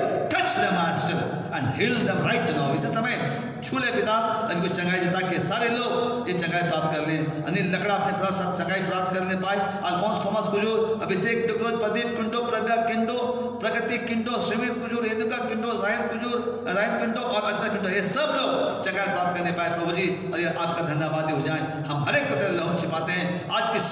touch the master and heal them right now. इसी समय छू ले पिता, इनको चंगाई दे, ताकि सारे लोग ये चंगाई प्राप्त कर लें। अनिल लकड़ा अपने चंगाई प्राप्त करने पाए, Alphonse Thomas Kujur, Abhishek D'Cruz, Pradeep Kindo, Pragya Kindo, Pragati Kindo, Shriveer Kujur, Renuka Kindo, Ryan Kindo और अर्चना किंडो, ये सब लोग चंगाई प्राप्त करने पाए प्रभु जी, और ये आपका धन्यवाद हो जाए। हम हर एक को तेरे लहू छिपाते हैं, आज की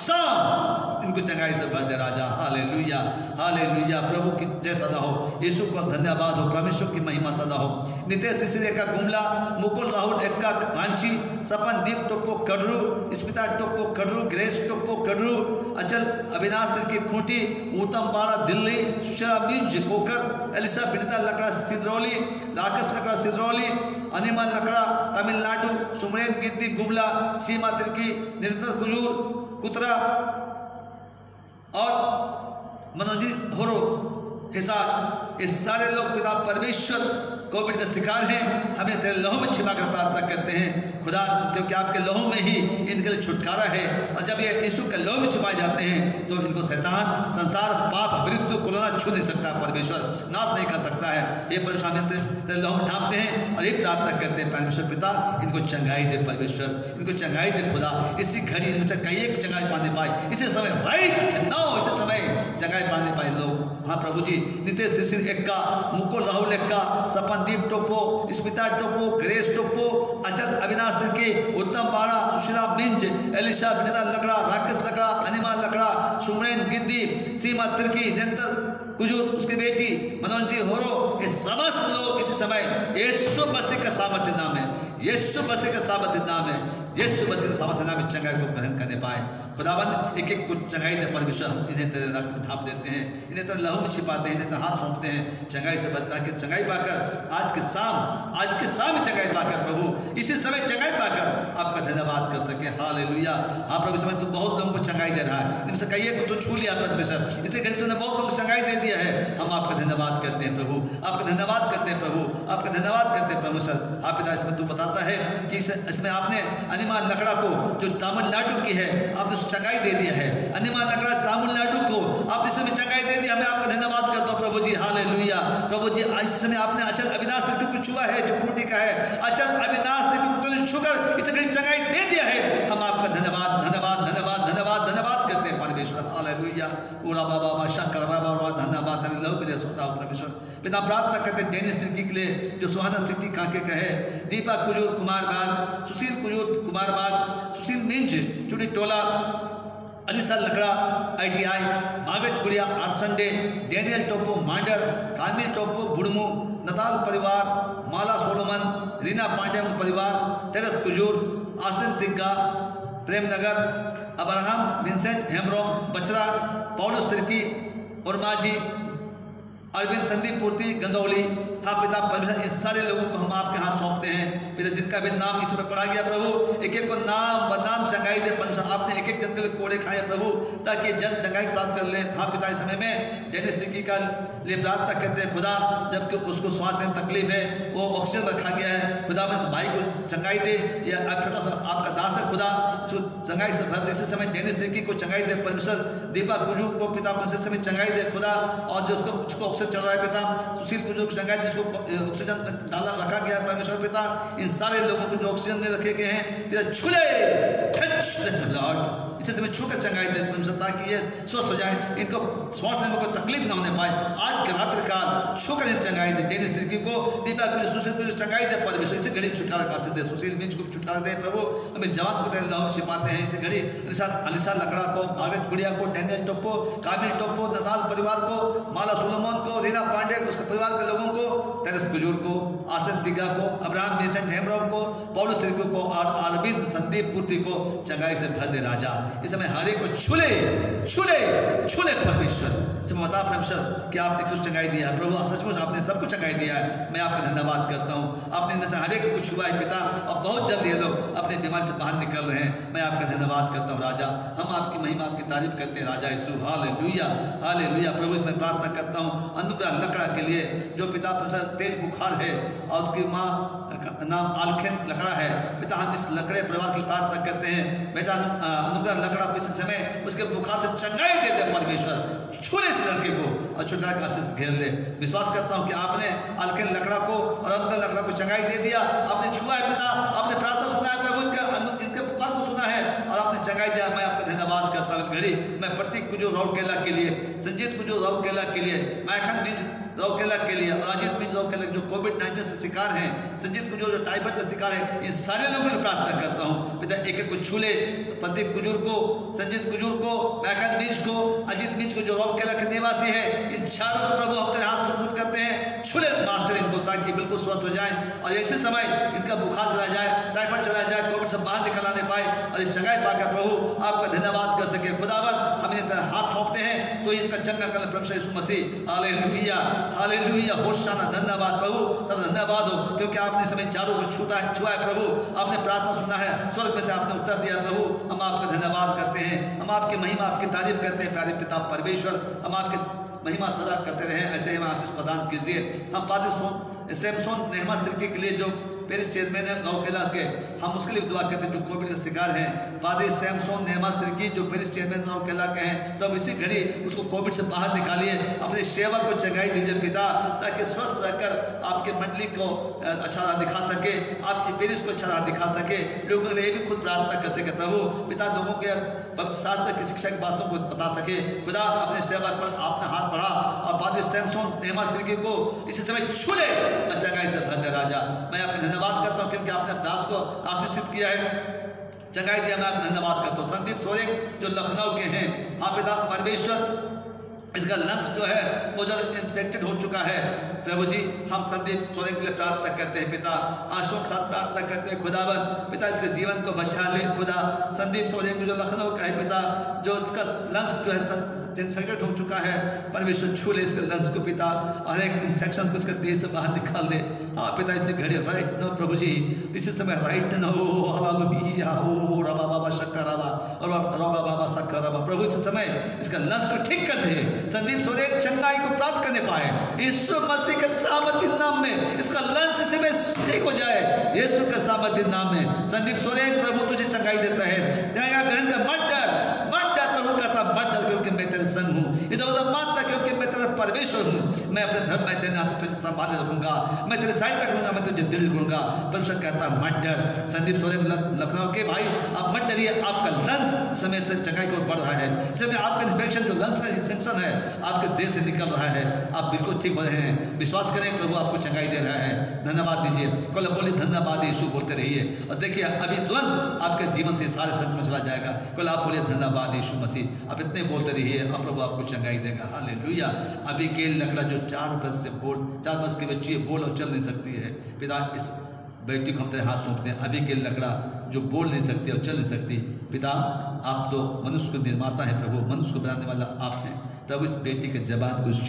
शाम इनको चंगाई से भर दे राजा। हालेलुया, हालेलुया। प्रभु की जय सदा हो, यीशु को धन्यवाद हो, परमेश्वर की महिमा सदा हो। नितेश शिशिर एक्का गुमला, मुकुल राहुल एक्का रांची, सपन दीप टोप्पो कड़रू, स्मिता टोप्पो कड़रू, ग्रेस टोप्पो कड़रू, अचल अविनाश की खूंटी, उत्तम बाड़ा दिल्ली, सुशा मिंज कोकर, एलिसा बिनिता लकड़ा सिद्रौली, राकेश लकड़ा सिद्रौली, अनिमा लकड़ा तमिलनाडु, सुमरेन गिद्दी गुमला, सीमा तिर्की, निरंतर कुजूर कुतरा और मनोजी होरो हिसार, ये सारे लोग पिता परमेश्वर कोविड का शिकार हैं। हमें तेरे लहू में छिपाकर प्रार्थना करते हैं खुदा, क्योंकि आपके लहू में ही इनके लिए छुटकारा है, और जब ये यीशु के लहू में छिपाए जाते हैं तो इनको शैतान, संसार, पाप, मृत्यु, कोरोना छू नहीं सकता, परमेश्वर नाश नहीं कर सकता है। ये परमेश्वर हमें तेरे लहू में ढांपते हैं और ये प्रार्थना करते हैं परमेश्वर पिता, इनको चंगाई दे परमेश्वर, इनको चंगाई दे खुदा, इसी घड़ी इनमें से कई एक चंगाई पाने पाए, इसी समय राइट नाउ, इसी समय चंगाई पाने पाए लोग। हाँ प्रभु जी, नितेश शिशिर एक्का, मुकुल राहुल एक्का, सपनदीप टोप्पो, स्मिता टोप्पो, ग्रेस टोप्पो, अचल अविनाश तिर्की, उत्तम बाड़ा, सुशीला मिंज, एलिशा बिनिता लकड़ा, राकेश लकड़ा, अनिमा लकड़ा, सुमरेन गिद्दी, सीमा तिर्की, निरंतर कुजूर, उसकी बेटी मनोज होरो, ये समस्त लोग इसी समय यीशु मसीह का सामर्थ्य नाम है, यीशु मसीह का सामर्थ्य नाम है, यीशु मसीह का सामर्थ्य नाम में चंगाई को ग्रहण करने पाए खुदाबंद। एक एक कुछ चंगाई दे परमेश्वर, इन्हें तेरे रक्त में ढांप देते हैं, इन्हें तेरे लहू में छिपाते हैं, इन्हें तेरे हाथ सौंपते हैं, चंगाई से बदला के चंगाई पाकर आज के शाम चंगाई पाकर प्रभु, इसी समय चंगाई पाकर आपका धन्यवाद कर सके। हालेलुया। हाँ प्रभु, इस समय तू बहुत लोगों को चंगाई दे रहा है, इनसे कहिए को तू छू लिया परमेश्वर, इसे घड़ी तूने बहुत लोगों को चंगाई दे दिया है। हम आपका धन्यवाद करते हैं प्रभु, आपका धन्यवाद करते हैं प्रभु, आपका धन्यवाद करते हैं प्रभु। सर आप पिता, इसमें तू बताता है कि इसमें आपने अनिमा लकड़ा को जो तमिलनाडु की है आपने चंगाई दे दिया है। अनिमा लकड़ा तमिलनाडु को आप इस समय चंगाई दे दिया, मैं आपका धन्यवाद करता हूँ प्रभु जी। हालेलुया। प्रभु जी इस समय आपने अचल अविनाश ऋतु को छुआ है, जो कोटी का है, अचल अविनाश ऋतु को तूने छूकर इसे घड़ी चंगाई दे दिया है। हम आपका धन्यवाद धन्यवाद धन्यवाद धन्यवाद धन्यवाद करते हैं परमेश्वर। हालेलुया। ओरा बाबा शक्कर रबा धन्यवाद लोग सोता हूँ परमेश्वर। पिता प्रार्थना करते हैं डेनिस तिर्की के लिए जो सुहाना सिटी कांके का है, Deepa Kujur Kumar Bagh, Sushil Kujur Kumar Bagh, Sushil Minj Churi Tola, Alisa Lakra ITI, Magaj Gudiya Arsande, Daniel Topo Mandar, Kamil Topo Burmu, Natal परिवार, माला सोलोमन, रीना पांडे परिवार, Teras Kujur, Asin Tigga, Prem Nagar, Abraham Vincent Hembrom Bachra, Paulus Tirkey और माजी, अरविंद संदीप पूर्ति गंदौली। हाँ पिता परमेश्वर, इन सारे लोगों को हम आपके हाथ सौंपते हैं पिता, जिनका भी नाम इस में पढ़ा गया प्रभु, एक एक को नाम बदनाम चंगाई दे परमेश्वर। आपने एक एक जन के लिए कोड़े खाए प्रभु, ताकि जन चंगाई प्राप्त कर ले। हाँ पिता, इस समय में डेनिस निकी का लिए प्रार्थना करते हैं खुदा, जबकि उसको सांस लेने में तकलीफ है, वो ऑक्सीजन रखा गया है खुदा, मैं इस भाई को चंगाई दे। या आप छोटा सा आपका दास है खुदा, इसको चंगाई से भर दे। इसी समय डेनिस निकी को चंगाई दे परमेश्वर, दीपा कुजू को पिता इस समय चंगाई दे खुदा, और जो उसको ऑक्सीजन चढ़ रहा है पिता, सुशील कुजू को चंगाई दे, जिसको ऑक्सीजन डाला रखा गया परमेश्वर पिता, इन सारे लोगों को जो ऑक्सीजन में रखे गए हैं पिता छुले लॉर्ड, इसे समय छूकर चंगाई दे परमेश्वर, ताकि ये स्वस्थ हो जाए, इनको श्वास लेने में कोई तकलीफ ना होने पाए। आज के रात्रि काल छूकर इन चंगाई दे डेनिस तिर्की को, दीपा को, सुशील को चंगाई दे परमेश्वर, इसे घड़ी छुटकारा पा सकते, सुशील मिंज को छुटकारा दे प्रभु। हम इस जवान को तेरे नाम में छिपाते हैं, इसे घड़ी अलीसा लकड़ा को, मागज गुड़िया को, डेनियल टोपो, कामिल टोपो, नदाल परिवार को, माला सोलोमन को, रीना पांडे को, उसके परिवार के लोगों को, तेरस बुजुर्ग को, आसन तिग्गा को, अब्राहम विंसेंट हेमरोम को, पौलुस तिर्की को और अरविंद संदीप पूर्ति को चंगाई से भर दे राजा। इस समय हर एक को छुले छुले छुले परमेश्वर। इसे बता परमेश्वर कि आपने कुछ चंगाई दिया है प्रभु, सचमुच आपने सबको चंगाई दिया है। मैं आपका धन्यवाद करता हूँ, आपने इनमें से हर एक को छुआ है पिता, और बहुत जल्द ये लोग अपनी बीमारी से बाहर निकल रहे हैं। मैं आपका धन्यवाद करता हूँ राजा, हम आपकी महिमा आपकी तारीफ करते हैं राजा यीशु। हालेलुया हालेलुया। प्रभु इसमें प्रार्थना करता हूँ अनुग्रह लकड़ा के लिए, जो पिता तेज बुखार है और उसकी माँ नाम आलखेन लकड़ा है पिता, हम इस लकड़े परिवार की प्रार्थना करते हैं बेटा, अनुग्रह लकड़ा इस समय उसके बुखार से चंगाई दे दे परमेश्वर, छूले इस लड़के को और छुटकारा का आशीष घेर ले। विश्वास करता हूँ कि आपने आलखेन लकड़ा को और अनुग्रह लकड़ा को चंगाई दे दिया, आपने छुआ है पिता, आपने प्रार्थना सुना है प्रभु, इनके पुकार को सुना है और आपने चंगाई दिया। मैं आपका धन्यवाद करता हूँ। इस घड़ी मैं प्रतीक कुजो राउरकेला के लिए, संजीत कुजो राउरकेला के लिए, मैखन मिंज राउरकेला के लिए और अजीत मिंज राउरकेला जो कोविड-19 से शिकार हैं, संजीत कुजो जो टाइफाइड का शिकार है, इन सारे लोगों की प्रार्थना करता हूँ पिता, एक एक को छूले, प्रतीक कुजूर को, संजीत कुजूर को, मैखन मिंज को, अजीत मिंज को जो राउरकेला के निवासी है, इन चारों को प्रभु हम तेरे हाथ सुपुर्द करते हैं। छूले मास्टर इनको, ताकि बिल्कुल स्वस्थ हो जाए और ऐसे समय इनका बुखार चला जाए, टाइफाइड चला जाए, कोविड से बाहर निकल आने पाए और इस चंगाई पाकर प्रभु आपका धन्यवाद कर सके। खुदावन हम इन्हें तेरे हाथ सौंपते हैं, तो इनका चंगा कर प्रभु यीशु मसीह। हालेलुया हालेलुया होशाना। धन्यवाद प्रभु, तब धन्यवाद हो क्योंकि आपने समय चारों को छुआ है प्रभु, आपने प्रार्थना सुना है, स्वर्ग में से आपने उत्तर दिया प्रभु, हम आपका धन्यवाद करते हैं, हम आपकी महिमा आपकी तारीफ करते हैं प्यारे पिता परमेश्वर, हम आपके महिमा सदा करते रहे, ऐसे हमें आशीष प्रदान कीजिए। हम पादी सैमसोन नेहमा तिर्की के लिए जो पेरिस चेयरमैन है राउरकेला के, हम उसके लिए दुआ करते हैं जो कोविड का शिकार हैं, पादी सैमसोन नेहमा तिर्की जो पेरिस चेयरमैन राउरकेला के हैं, तो अब इसी घड़ी उसको कोविड से बाहर निकालिए, अपनी सेवा को चंगाई दीजिए पिता, ताकि स्वस्थ रहकर आपके मंडली को अच्छा राह दिखा सके, आपकी पेरिस को अच्छा राह दिखा सके, लोगों के लिए भी खुद प्रार्थना कर सके प्रभु पिता, लोगों के पवित्र शास्त्र की शिक्षा की बातों को बता सके खुदा, अपने सेवा पर आपने हाथ बढ़ा और पादी सैमसोन नेहमा तिर्की को इसी समय छूले चंगाई से भर दे राजा। मैं आपका धन्यवाद करता हूँ क्योंकि आपने दास को आशीषित किया है, चंगाई दिया, मैं आपका धन्यवाद करता हूँ। संदीप सोरेन जो लखनऊ के हैं, हाँ पिता परमेश्वर, इसका लंग्स जो है वो ज़्यादा इन्फेक्टेड हो चुका है, प्रभु जी हम संदीप सोरेन के लिए प्रार्थना करते हैं पिता, आंसुओं के साथ प्रार्थना करते हैं खुदावन पिता, इसके जीवन को बचा ले खुदा। संदीप सोरेन को जो लखनऊ का है पिता, जो इसका लंग्स जो है इन्फेक्टेड हो चुका है, परमेश्वर छू ले इसके लंग्स को पिता, और एक इन्फेक्शन को इसके देह से बाहर निकाल दे। हाँ पिता, इसी घड़ी राइट नो प्रभु जी, इसी समय राइट नो हालेलुया ओ रबा बाबा शक्कर रबा और रबा बाबा शक्कर रबा, प्रभु इस समय इसका लंग्स को ठीक कर दे। संदीप सोरेन चंगाई को प्राप्त करने पाए यीशु मसीह के सामर्थ्य नाम में, इसका लंग्स इसी में ठीक हो जाए यीशु के सामर्थ्य नाम में। संदीप सोरेन प्रभु तुझे चंगाई देता है, ग्रहण का मत डर प्रभु कहता मत डर, क्योंकि मैं तेरे संग हूँ, इधर उधर मत डर क्योंकि मैं तेरा परमेश्वर हूँ, मैं अपने धर्म में देने से तुझे संभाले रखूंगा, मैं तेरी सहायता करूंगा, मैं तुझे दिल करूंगा। परमेश्वर कहता मत डर। संदीप सोरेन लखनऊ के भाई आप मत डरिए, आपका लंग्स समय से चंगाई को बढ़ रहा है, समय आपका इन्फेक्शन जो लंग्स का इन्फेक्शन है आपके देह से निकल रहा है, आप बिल्कुल ठीक हो रहे हैं। विश्वास करें प्रभु आपको चंगाई दे रहा है। धन्यवाद दीजिए, कल बोलिए धन्यवाद यीशु बोलते रहिए, और देखिए अभी तुरंत आपके जीवन से सारे संकट में चला जाएगा। कल आप बोलिए धन्यवाद यीशु मसीह, आप इतने बोलते रहिए और प्रभु आपको चंगाई देगा। हालेलुया। अभी के लकड़ा जो 4 वर्ष की बच्ची है, बोल और चल नहीं सकती है, पिता इस बेटी को हम तेरे हाथ सौंपते हैं। अभी के लकड़ा जो बोल नहीं सकती और चल नहीं सकती, पिता आप तो मनुष्य को निर्माता है प्रभु, मनुष्य को बनाने वाला आप हैं प्रभु, इस बेटी के जबान को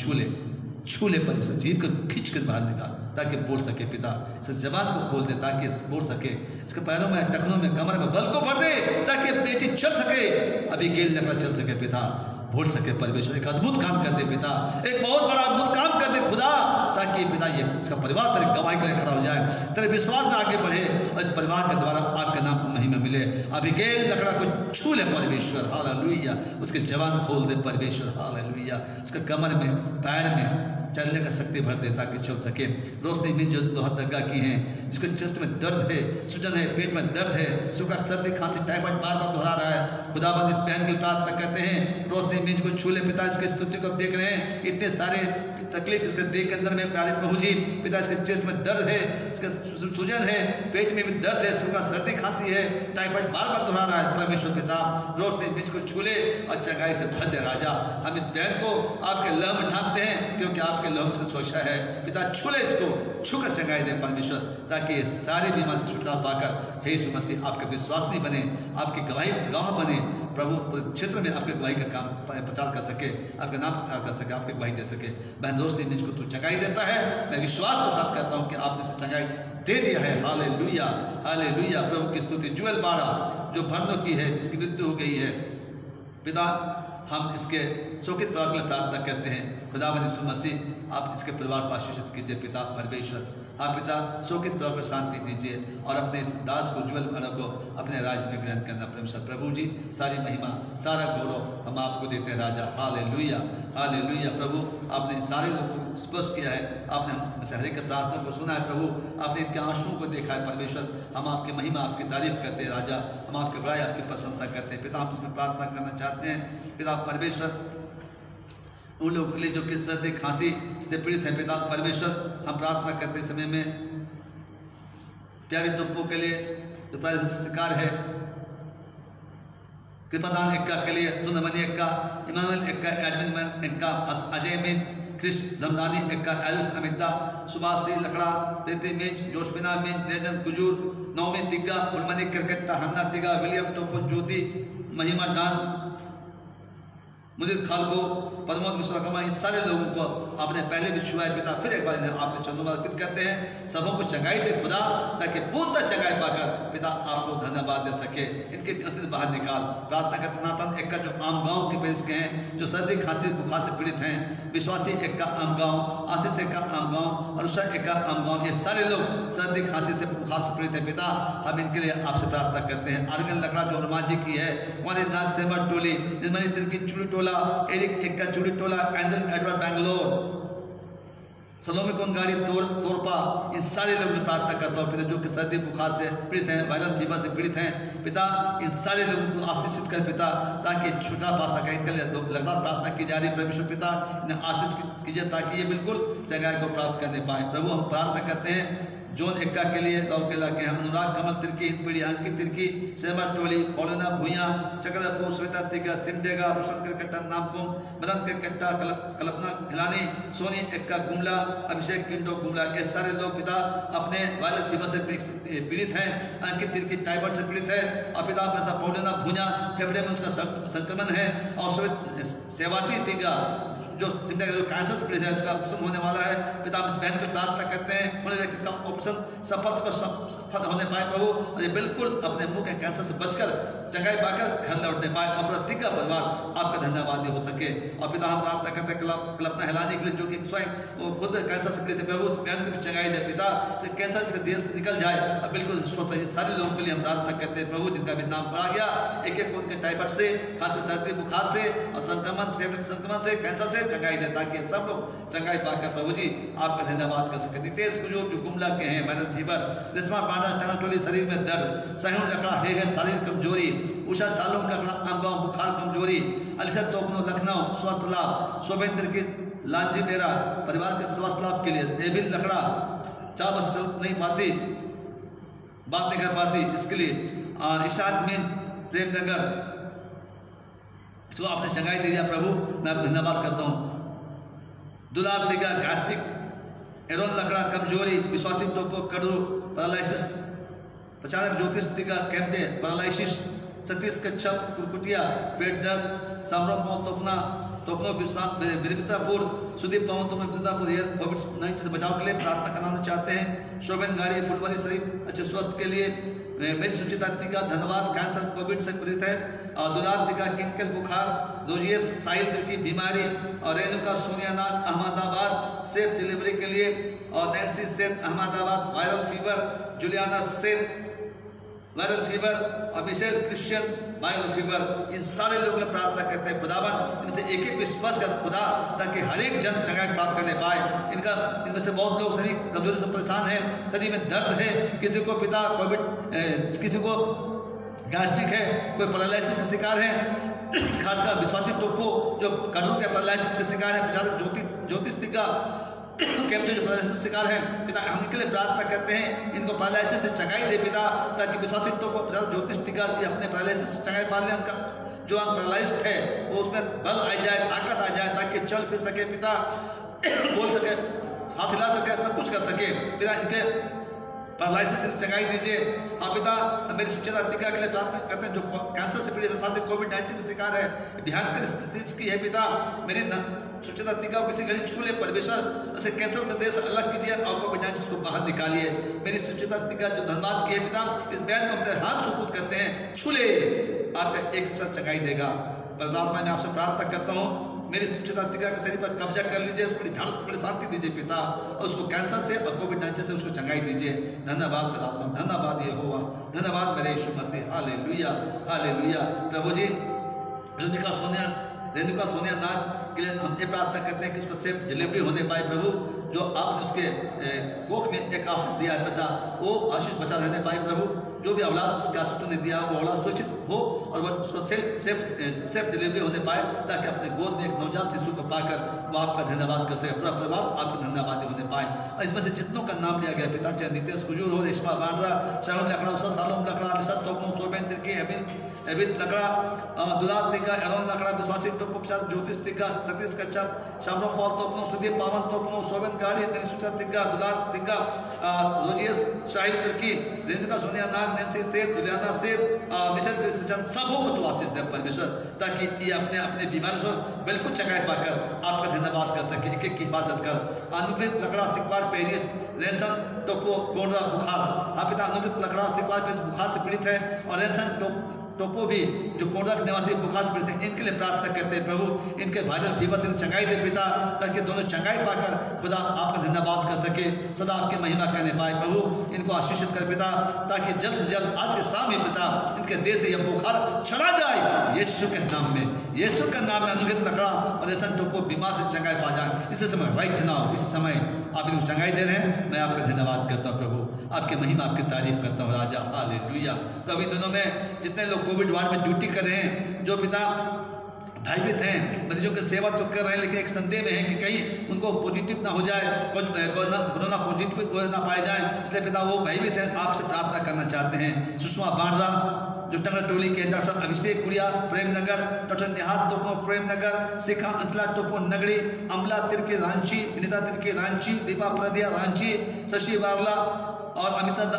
छू ले पर जीभ को खींच कर बाहर निकाल ताकि बोल सके पिता, इस जबान को खोल दे ताकि बोल सके, इसके पैरों में, टखनों में, कमर में बल को भर दे ताकि बेटी चल सके, अभी गेल लकड़ा चल सके पिता, बोल सके। परमेश्वर एक अद्भुत काम कर दे पिता, एक बहुत बड़ा अद्भुत काम कर दे खुदा, ताकि पिता ये इसका परिवार तेरे गवाही के लिए खड़ा हो जाए, तेरे विश्वास में आगे बढ़े और इस परिवार के द्वारा आपके नाम को महिमा मिले। अभी गेल लकड़ा को छू ले परमेश्वर, हालेलुया, उसके जवान खोल दे परमेश्वर, हालेलुया, उसके कमर में, पैर में चलने का शक्ति भर दे ताकि चल सके। रोशनी भी जो लोहरदगा की हैं, जिसको चेस्ट में दर्द है, सूजन है, पेट में दर्द है, सूखा, सर्दी, खांसी, टाइफाइड बार बार दोहरा रहा है, खुदाबंद इस बहन की प्रार्थना करते हैं, रोशनी बीज को छू ले पिता, इसकी स्तुति को देख रहे हैं, इतने सारे तकलीफ इसके देह के अंदर में प्यारे प्रभु जी पिता, इसके चेस्ट में दर्द है, इसका सूजन है, पेट में भी दर्द है, सूखा, सर्दी, खांसी है, टाइफाइड बार बार दोहरा रहा है, परमेश्वर पिता रोशनी बीज को छू ले और चंगाई से भर दे राजा। हम इस बहन को आपके लहू में ढांपते हैं क्योंकि आपके लहू से सोचा है पिता, छू ले इसको, छूकर चंगाई दे परमेश्वर, ताकि ये सारी बीमारी से छुटकारा पाकर हे यीशु मसीह आपके विश्वास नहीं बने, आपकी गवाह बने प्रभु, क्षेत्र में आपके गवाही का काम प्रचार कर सके, आपके नाम प्रचार कर सके, आपके गवाही दे सके। बहन रोशनी बीज को तू चंगाई देता है, मैं विश्वास के साथ कहता हूँ कि आपने इसे चंगाई दे दिया है। हालेलुया, हालेलुया, प्रभु की स्तुति। जुएल बाड़ा जो भरनों की है, जिसकी मृत्यु हो गई है पिता, हम इसके शोकित परिवार के लिए प्रार्थना करते हैं, खुदावंद यीशु मसीह आप इसके परिवार को आशीषित कीजिए पिता परमेश्वर, आप पिता शोकित परिवार को शांति दीजिए और अपने इस दास को, जुएल बाड़ा को अपने राज्य में ग्रहण करना परमेश्वर। प्रभु जी सारी महिमा, सारा गौरव हम आपको देते हैं राजा। हालेलुया, हालेलुया। प्रभु आपने सारे लोगों को स्पर्श किया है, आपने हमसे हर एक प्रार्थना को सुना है प्रभु, आपने इनके आंसुओं को देखा है परमेश्वर, हम आपकी महिमा, आपकी तारीफ करते हैं राजा, हम आपके बड़ाई, आपकी प्रशंसा करते हैं पिता। हम इसमें प्रार्थना करना चाहते हैं पिता परमेश्वर, उन लोगों के लिए जो कि सर्दी, खांसी से पीड़ित है पिता परमेश्वर, हम प्रार्थना करते समय में प्यारे टप्पू के लिए जो शिकार है, कृपादान एक्का के लिए, सुनमनी एक्का, इमानुएल एक्का, एडमिन Ekka, Ajay Meen, Chris Dhamdani Ekka, Alice Amita, Subhashi Lakra, Preeti Meej, Joshbina Meej, Dejan Kujur, Naumi Tigga, Ulmani Kriketa, Hannah Tigga, William Topo, Jyoti, Mahima Dan, मुदित खालको, पद्मोद विश्वकर्मा, इन सारे लोगों को आपने पहले भी छुआ है पिता, फिर एक बार इन्हें आपके चरणों में अर्पित करते हैं। सबों को चंगाई दे खुदा, ताकि पूर्णतः चंगाई पाकर पिता आपको धन्यवाद दे सके। इनके असली बाहर निकाल। प्रार्थना कर सनातन एक का जो आम गांव के पेरिस के हैं, जो सर्दी, खांसी, बुखार से पीड़ित हैं, विश्वासी एक का आम गांव, आशीष एक का आम गांव, अनुषा एक का आम गांव, ये सारे लोग सर्दी, खांसी से, बुखार से पीड़ित है पिता, हम इनके लिए आपसे प्रार्थना करते हैं। आर्गन लकड़ा जो हनुमाजी की है, हमारे नाग सेमर टोली, निर्मली तिरकी चूड़ी टोला, एरिक एक का Churi Tola, Angel Edward Bangalore, Salome कौन गाड़ी तोरपा, इन सारे लोगों से प्रार्थना करता हूँ पिता, जो कि सर्दी बुखार से पीड़ित हैं, वायरल फीवर से पीड़ित हैं पिता, इन सारे लोगों को आशीषित कर पिता, ताकि छुटकारा पा सके। इनके लिए लगातार प्रार्थना की जा रही है परमेश्वर पिता, इन्हें आशीष कीजिए ताकि ये बिल्कुल चंगाई को प्राप्त करने पाए। प्रभु हम प्रार्थना करते हैं जोन एक्का के लिए दौकेला के हैं, अनुराग कमल तिर्की, पीढ़ी अंकित तिर्की, सेमा टोली, पौलना भूया, चक्रधरपुर, श्वेता तिगा, सिमडेगा, रोशन के कट्टा नामकुम, मदन के कट्टा, कल्पना हिलानी, सोनी एक्का गुमला, अभिषेक किंडो गुमला, ये सारे लोग पिता अपने वायरल फीवर से पीड़ित हैं। अंकित तिर्की टाइफाइड से पीड़ित है और पिता पौलना भूया फेफड़े में उसका संक्रमण है। और सेवाती तिगा जो कैंसर से पीड़ित है उसका ऑपरेशन होने वाला है। पिता इस बहन को प्रार्थना करते हैं उन्हें इसका ऑपरेशन सफल होने पाए प्रभु, और ये बिल्कुल अपने मुंह के कैंसर से बचकर चंगाई पाकर घर लौटने पाए और पूरा तिग्गा परिवार आपका धन्यवाद हो सके। और पिता हम प्रार्थना करते हैं कल्पना हिलानी के लिए जो कि स्वयं वो खुद कैंसर से पीड़ित है प्रभु, उस बहन को भी चंगाई दे पिता, से कैंसर से देश निकल जाए और बिल्कुल स्वस्थ है। सारे लोगों के लिए हम प्रार्थना करते हैं प्रभु जिनका भी नाम पड़ा गया, एक एक उनके टाइफाइड से, खांसी, सर्दी, बुखार से और संक्रमण से, कैंसर से चंगाई दे ताकि सब लोग चंगाई पाकर प्रभु जी आपका धन्यवाद कर सके। नितेश कुजूर जो गुमला के हैं, वायरल फीवर, रिश्मा पांडा टनाटोली, शरीर में दर्द, सहून लकड़ा है शारीरिक कमजोरी, उषा सालोम लकड़ा आमगांव बुखार कमजोरी, अलिशा तोपनो लखनऊ स्वस्थ लाभ, शोभेंद्र की लांजी डेरा परिवार के स्वास्थ्य लाभ के लिए, देविल लकड़ा 4 बस चल नहीं पाती, बात नहीं कर पाती, इसके लिए इशाद मीन प्रेमनगर इसको आपने चंगाई दे दिया प्रभु, मैं आपका धन्यवाद करता हूँ। दुलार तिगा गैस्ट्रिक, एरोन लकड़ा कमजोरी, विश्वासी टोपो कडू पैरालिसिस, प्रचारक ज्योतिष तिगा कैम्पे पैरालिसिस, सतीश कच्छप कुरकुटिया पेट दर्द, सामरों मौत तोपनो विदितापुर, सुदीप पवन तुमने विदितापुर ये कोविड-19 से बचाव के लिए प्रार्थना कराना चाहते हैं। शोभन गाड़ी फुलवारी शरीफ अच्छे स्वस्थ के लिए, मेरी सुचिता तिगा धन्यवाद कैंसर कोविड से पीड़ित है। और दुलार तिगा किनकल बुखार, रोजियस साहिल की बीमारी, और रेणुका सोनिया नाग अहमदाबाद सेफ डिलीवरी के लिए, और Nancy Seth Ahmedabad viral fever, Juliana Seth viral fever, और मिशेल क्रिश्चियन वायरल फीवर, इन सारे लोगों ने प्रार्थना करते हैं खुदावन इनसे एक एक विश्वास कर खुदा, ताकि हर एक जन चंगाई प्राप्त करने पाए। इनमें से बहुत लोग शरीर कमजोरी से परेशान हैं, शरीर में दर्द है, किसी को पिता कोविड, किसी को गैस्ट्रिक है, कोई पैरालिसिस का शिकार है, खासकर विश्वासी टोपो जो कडू के पैरालिसिस के शिकार है, प्रचारक ज्योतिष तिगा कैप्टन जो पैरालिसिस शिकार है पिता, हम इनके लिए प्रार्थना करते हैं इनको पैरालिसिस से चंगाई दे पिता, ताकि विश्वासी टोपो ज्योतिष तिगा अपने पैरालिसिस से चंगाई पा लें। उनका जो पैरालाइज्ड है वो उसमें बल आ जाए, ताकत आ जाए, ताकि चल फिर सके पिता, बोल सके, हाथ हिला सके, सब कुछ कर सके पिता। इनके पैरालिसिस से चंगाई दीजिए। हाँ पिता, मेरी सुचिता तिगा के लिए प्रार्थना करते हैं जो कैंसर से पीड़ित है, साथ ही कोविड-19 का शिकार है, भयंकर स्थिति की है पिता। मेरी सुचिता तिगा को किसी घड़ी छू ले परमेश्वर, ऐसे कैंसर का देश अलग कीजिए और कोविड-19 को बाहर निकालिए। मेरी सुचिता तिगा जो धन्यवाद की है पिता, इस बयान को अपने हाथ सुपुर्द करते हैं, छू ले, आपका एक साथ चंगाई देगा। परमात्मा मैं आपसे प्रार्थना करता हूँ मेरी सुचिता तिगा के शरीर पर कब्जा कर लीजिए, उसको ढाढ़स बड़ी शांति दीजिए पिता, और उसको कैंसर से और कोविड-19 से उसको चंगाई दीजिए। धन्यवाद परमात्मा, धन्यवाद ये हुआ, धन्यवाद मेरे यीशु मसीह, हालेलुया हालेलुया। प्रभु जी रेणुका सोनिया नाग के लिए हम ये प्रार्थना करते हैं कि उसको सेफ डिलीवरी होने पाए प्रभु, जो आपने उसके कोख में एक आशीष दिया है पिता, वो आशीष बचा रहने पाए प्रभु। जो भी औलाद उसके आशीष ने दिया वो औलाद सुरक्षित हो और वह उसको सेफ डिलीवरी होने पाए, ताकि अपने गोद में एक नवजात शिशु को पाकर वो आपका धन्यवाद कर सके, पूरा परिवार आपका धन्यवाद होने पाए। और इसमें से जितनों का नाम लिया गया पिता, चाहे नितेश कुजूर हो, रेशमा बांड्रा, शाहून लकड़ा, उषा सालोम लकड़ा, लिसा तोपनो, शोभेन तिर्की, एबिन लकड़ा, दुलार तिगा, एरोन लकड़ा, Vishwasi Topo, Jyotish Tigga, Satish Kachhap, Shamro Paul Topno, Sudeep Pavan Topno, Shobhan Gari, Mary Suchita Tigga, Dular Tigga, Rojius Shahil Tirkey, Renuka Sonia Nag, Nancy Seth, Juliana Seth, Mission Christian, सबों को तो आशीष दे परमेश्वर, ताकि ये अपने अपने बीमारी से बिल्कुल चंगाई पाकर आपका धन्यवाद कर सके, एक एक की हिफाजत कर। अनुग्रहित लकड़ा सिकवार पेरिस, रेंसन टोपो गोंडा बुखार, आप पिता अनुग्रहित लकड़ा सिकवार पेरिस बुखार से पीड़ित है, और रेंसन टोपो भी जो कोडा के निवासी बुखार से पीड़ित है, इनके लिए प्रार्थना करते हैं प्रभु, इनके वायरल फीवर से चंगाई दे पिता, ताकि दोनों चंगाई पाकर खुदा आपका धन्यवाद कर सके, सदा आपकी महिमा करने पाए प्रभु। इनको आशीषित कर पिता, ताकि जल्द से जल्द आज के शाम ही पिता इनके देह से यह बुखार चला जाए यीशु के नाम में, यीशु के नाम में। अनुग्रहित लकड़ा और रेंसन टोपो बीमार से चंगाई पा जाए इसी समय, राइट नाउ, इसी समय आप इनको चंगाई दे रहे हैं। मैं आपका धन्यवाद करता हूँ प्रभु, आपकी महिमा आपकी तारीफ करता हूँ राजा, हालेलुया। तो इन दिनों में जितने लोग कोविड वार्ड में ड्यूटी कर रहे हैं, जो पिता भयभीत हैं, मरीजों की सेवा तो कर रहे हैं, लेकिन एक संदेह में है कि कहीं उनको पॉजिटिव ना हो जाए, कोरोना पॉजिटिव ना पाए जाए, इसलिए पिता वो भयभीत है, आपसे प्रार्थना करना चाहते हैं। सुषमा बांड्रा जो टंगर टोली के, डॉक्टर अभिषेक गुड़िया प्रेमनगर, डॉक्टर निहाल टोपनो प्रेमनगर, शिखा अंचला टोपो नगड़ी, अमला तिर्की रांची, विनीता तिर्की रांची, दीपा प्रदिया रांची, शशि बारला और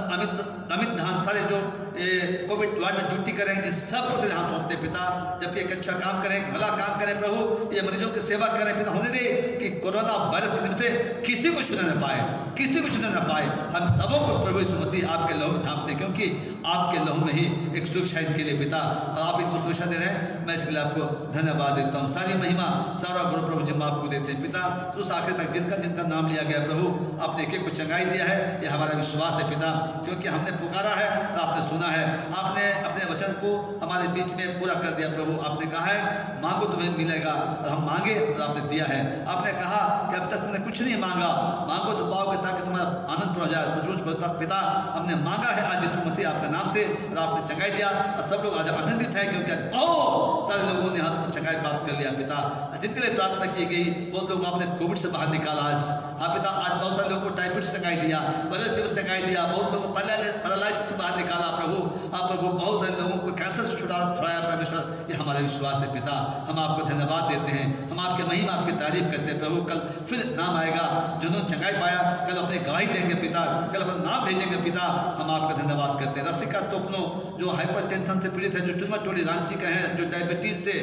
अमित धान, सारे जो कोविड वार्ड में ड्यूटी करें, इन सबको तेरे हाथ सौंपते पिता, जबकि एक अच्छा काम करें, भला काम करें प्रभु, ये मरीजों की सेवा करें पिता। होने दे कि कोरोना वायरस से किसी को छूने न पाए, किसी को छूने न पाए। हम सबों को प्रभु यीशु मसीह आपके लहू में ढांपते, क्योंकि आपके लहू में ही एक सुरक्षा इनके लिए पिता, और आप इनको सुरक्षा दे रहे हैं। मैं इसके लिए आपको धन्यवाद देता हूँ। सारी महिमा सारा गुरु प्रभु जिम्मा आपको देते हैं पिता। उस आखिर तक जिनका जिनका नाम लिया गया प्रभु, आपने एक एक को चंगाई दिया है, ये हमारा विश्वास है पिता, क्योंकि हमने पुकारा है तो आपने सुना है, आपने अपने वचन को हमारे बीच में पूरा कर दिया प्रभु। आपने कहा है मांगो तुम्हें मिलेगा, और हम मांगे और आपने दिया है। आपने कहा कि अब तक तुमने कुछ नहीं मांगा, मांगो तो पाओगे ताकि तुम्हारा आनंद हो जाए। सचमुच पिता हमने मांगा है आज यीशु मसीह आपके नाम से, और आपने चंगाई दिया, और सब लोग आज आनंदित है, क्योंकि बहुत सारे लोगों ने हाथ चंगाई प्राप्त कर लिया पिता। जिनके लिए प्रार्थना की गई बहुत लोग आपने कोविड से बाहर निकाला आज, हाँ पिता। आज बहुत सारे लोगों को टाइफाइड से चंगाई दिया, वायरल फीवर से चंगाई दिया, बहुत लोगों को पैरालाइसिस से बाहर निकाला प्रभु। आप प्रभु बहुत सारे लोगों को कैंसर से छुड़ाया परमेश्वर, ये हमारा विश्वास है पिता। हम आपको धन्यवाद देते हैं, हम आपके महिमा आपकी तारीफ करते हैं प्रभु। कल फिर नाम आएगा, जिन्होंने चंगाई पाया कल अपनी गवाही देंगे पिता, कल अपना नाम भेजेंगे पिता। हम आपका धन्यवाद करते हैं। रसिका तोपनो जो हाइपरटेंशन से पीड़ित है, जो टूमर टोली रांची का है, जो डायबिटीज से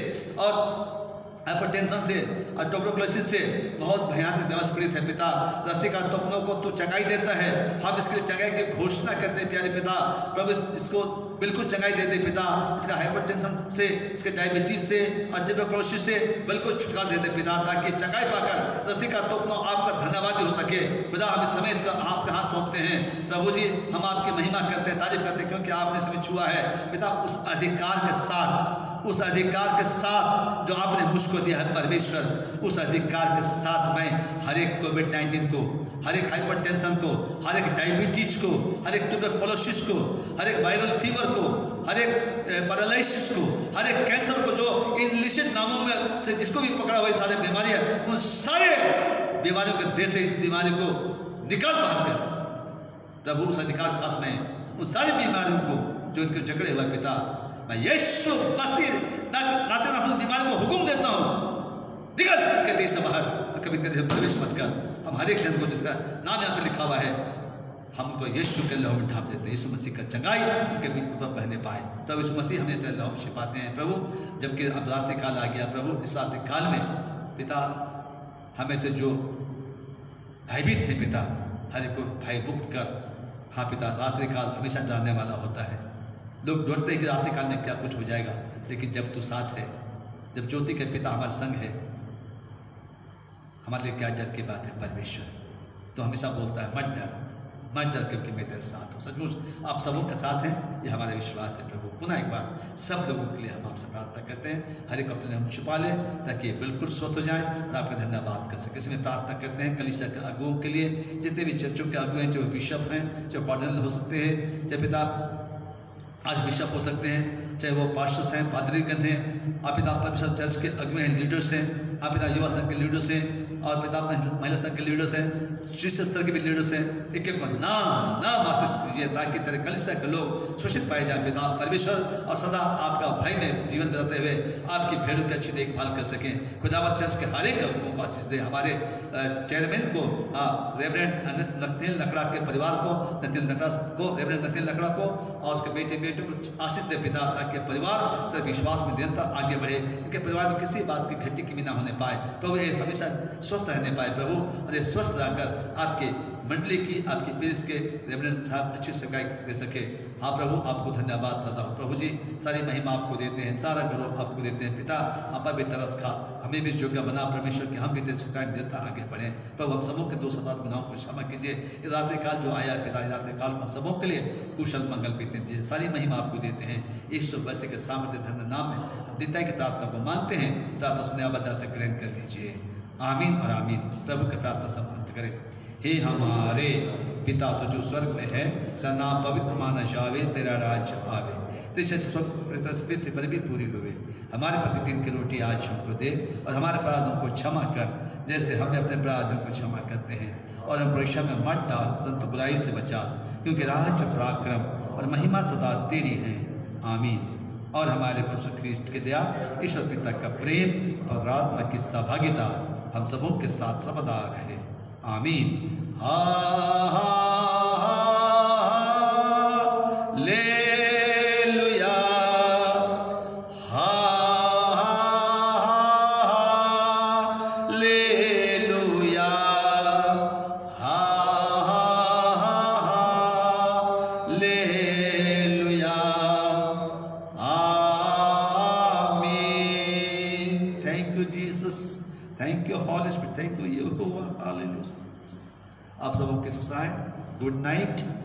और हाइपरटेंशन से और ट्यूबरकुलोसिस से बहुत भयानक बीमारी से पीड़ित है पिता। रसिका तोपनो को तू चंगाई देता है, हम इसके लिए चंगाई की घोषणा करते हैं प्यारे पिता। प्रभु इसको बिल्कुल चंगाई दे दे पिता, इसका हाइपरटेंशन से, इसके डायबिटीज से और ट्यूबरकुलोसिस से बिल्कुल छुटकारा दे दे पिता, ताकि चंगाई पाकर रसिका तोपनो आपका धन्यवाद हो सके पिता। हम इस समय इसका आपका हाथ सौंपते हैं प्रभु जी। हम आपकी महिमा करते हैं, तारीफ करते हैं, क्योंकि आपने इसमें छुआ है पिता। उस अधिकार के साथ, उस अधिकार के साथ जो आपने मुझको दिया है परमेश्वर, उस अधिकार के साथ मैं हर एक कोविड-19 को, हर एक हाइपरटेंशन को, हर एक डायबिटीज को, हर एक ट्यूबरकुलोसिस को, हर एक वायरल फीवर को, हर एक पैरालिसिस को, हर एक कैंसर को, जो इन लिस्टेड नामों में से जिसको भी पकड़ा हुआ सारे बीमारियां, उन सारे बीमारियों के देश से इस बीमारी को निकाल बाहर कर प्रभु। उस अधिकार के साथ में उन सारी बीमारियों को जो इनके जकड़े हुए पिता, मैं यीशु मसीह नासरत बीमारी को हुक्म देता हूँ, निकल के देश से बाहर, कभी कभी प्रवेश मत कर। हम हर एक जन को जिसका नाम यहाँ पे लिखा हुआ है, हम उनको यीशु के लहू में ढांप देते हैं। यीशु मसीह का चंगाई उनके ऊपर बहने पाए प्रभु। यीशु मसीह हमें तेरे लहू में छिपाते हैं प्रभु। जबकि अब रात्रि काल आ गया प्रभु, इस रात्रि काल में पिता हमें से जो भयभीत है पिता, हर एक को भय मुक्त कर। हाँ पिता, रात्रि काल हमेशा डराने वाला होता है, लोग डरते हैं कि रात्रि काल में क्या कुछ हो जाएगा, लेकिन जब तू साथ है, जब ज्योति के पिता हमारे संग है, हमारे लिए क्या डर की बात है परमेश्वर। तो हमेशा बोलता है मत डर, मत डर, क्योंकि मैं तेरे साथ हूँ। सचमुच आप सबों के साथ हैं, ये हमारा विश्वास है प्रभु। पुनः एक बार सब लोगों के लिए हम आपसे प्रार्थना करते हैं, हर एक अपने हम छुपा लें ताकि ये बिल्कुल स्वस्थ हो जाएं और आपका धन्यवाद कर सके। इसमें प्रार्थना करते हैं कलीसिया के अगुओं के लिए, जितने भी चर्चों के अगुए हैं, चाहे बिशप हैं, चाहे कार्डिनल हो सकते हैं, चाहे पिता आज बिशप हो सकते हैं, चाहे वो पास्टर्स हैं, पादरीगण हैं, आप पिता परमेश्वर चर्च के अगुए हैं, लीडर्स हैं, आप पिता युवा संघ के लीडर्स हैं, और पिता महिला संघ के लीडर्स हैं, शीर्ष स्तर के भी लीडर्स हैं। एक एक को नाम आशीष कीजिए ताकि तेरे कलीसिया के लोग सुरक्षित पाए जाए पिता परमेश्वर, और सदा आपका भय में जीवन देते हुए आपकी भेड़ों की अच्छी देखभाल कर सकें। खुदावंद चर्च के हर एक लोगों को आशीष दे। हमारे चेयरमैन को रेवरेंड नथनील लकड़ा के परिवार को, रेवरेंड नथनील लकड़ा को और उसके बेटे को आशीष दे पिता, ताकि परिवार तेरे विश्वास में निरंतर आगे बढ़े, उनके परिवार में किसी बात की घटी की भी ना होने पाए प्रभु। ये हमेशा स्वस्थ रहने पाए प्रभु, और ये स्वस्थ रहकर आपके मंडली की, आपकी पीरिस के रेवरेंड साहब अच्छी सेवाएं दे सके। हाँ प्रभु, आपको धन्यवाद सदा हो प्रभु जी। सारी महिमा आपको देते हैं, सारा गौरव आपको देते हैं पिता। हम पर भी तरस खा, हमें भी योग्य बना परमेश्वर कि हम भी तेरे शिकायत देता आगे बढ़े प्रभु। हम सबों के 207 गुनाहों को क्षमा कीजिए। इस रात्रि काल जो आया पिता, इस रात्रि काल को हम सबों के लिए कुशल मंगल बीतने दीजिए। सारी महिमा आपको देते हैं यीशु मसीह के सामर्थ्य धन्य नाम में हम दीनता की प्रार्थना को मांगते हैं। प्रार्थना सुने आबद्दा से ग्रहण कर लीजिए, आमीन और आमीन। प्रभु की प्रार्थना सब अंत करें। हे हमारे पिता तो जो स्वर्ग में है, तेरा नाम पवित्र माना जावे, तेरा राज्य आवे, तेरे स्पित पर भी पूरी हुए। हमारे प्रतिदिन की रोटी आज हमको दे और हमारे अपराधों को क्षमा कर जैसे हम अपने अपराधों को क्षमा करते हैं, और हम परीक्षा में मत डाल परंतु बुराई से बचा, क्योंकि राज्य पराक्रम और महिमा सदा तेरी है। आमीन। और हमारे प्रभु यीशु ख्रीस्ट के दया, ईश्वर पिता का प्रेम, पवित्र आत्मा की सहभागिता हम सबों के साथ सर्वदा रहे। आमीन। हालेलुया, हालेलुया, हालेलुया। आमीन। Thank you Jesus, thank you Holy Spirit, thank you Yahova. हालेलुया। आप सबों के सुसाए गुड नाइट।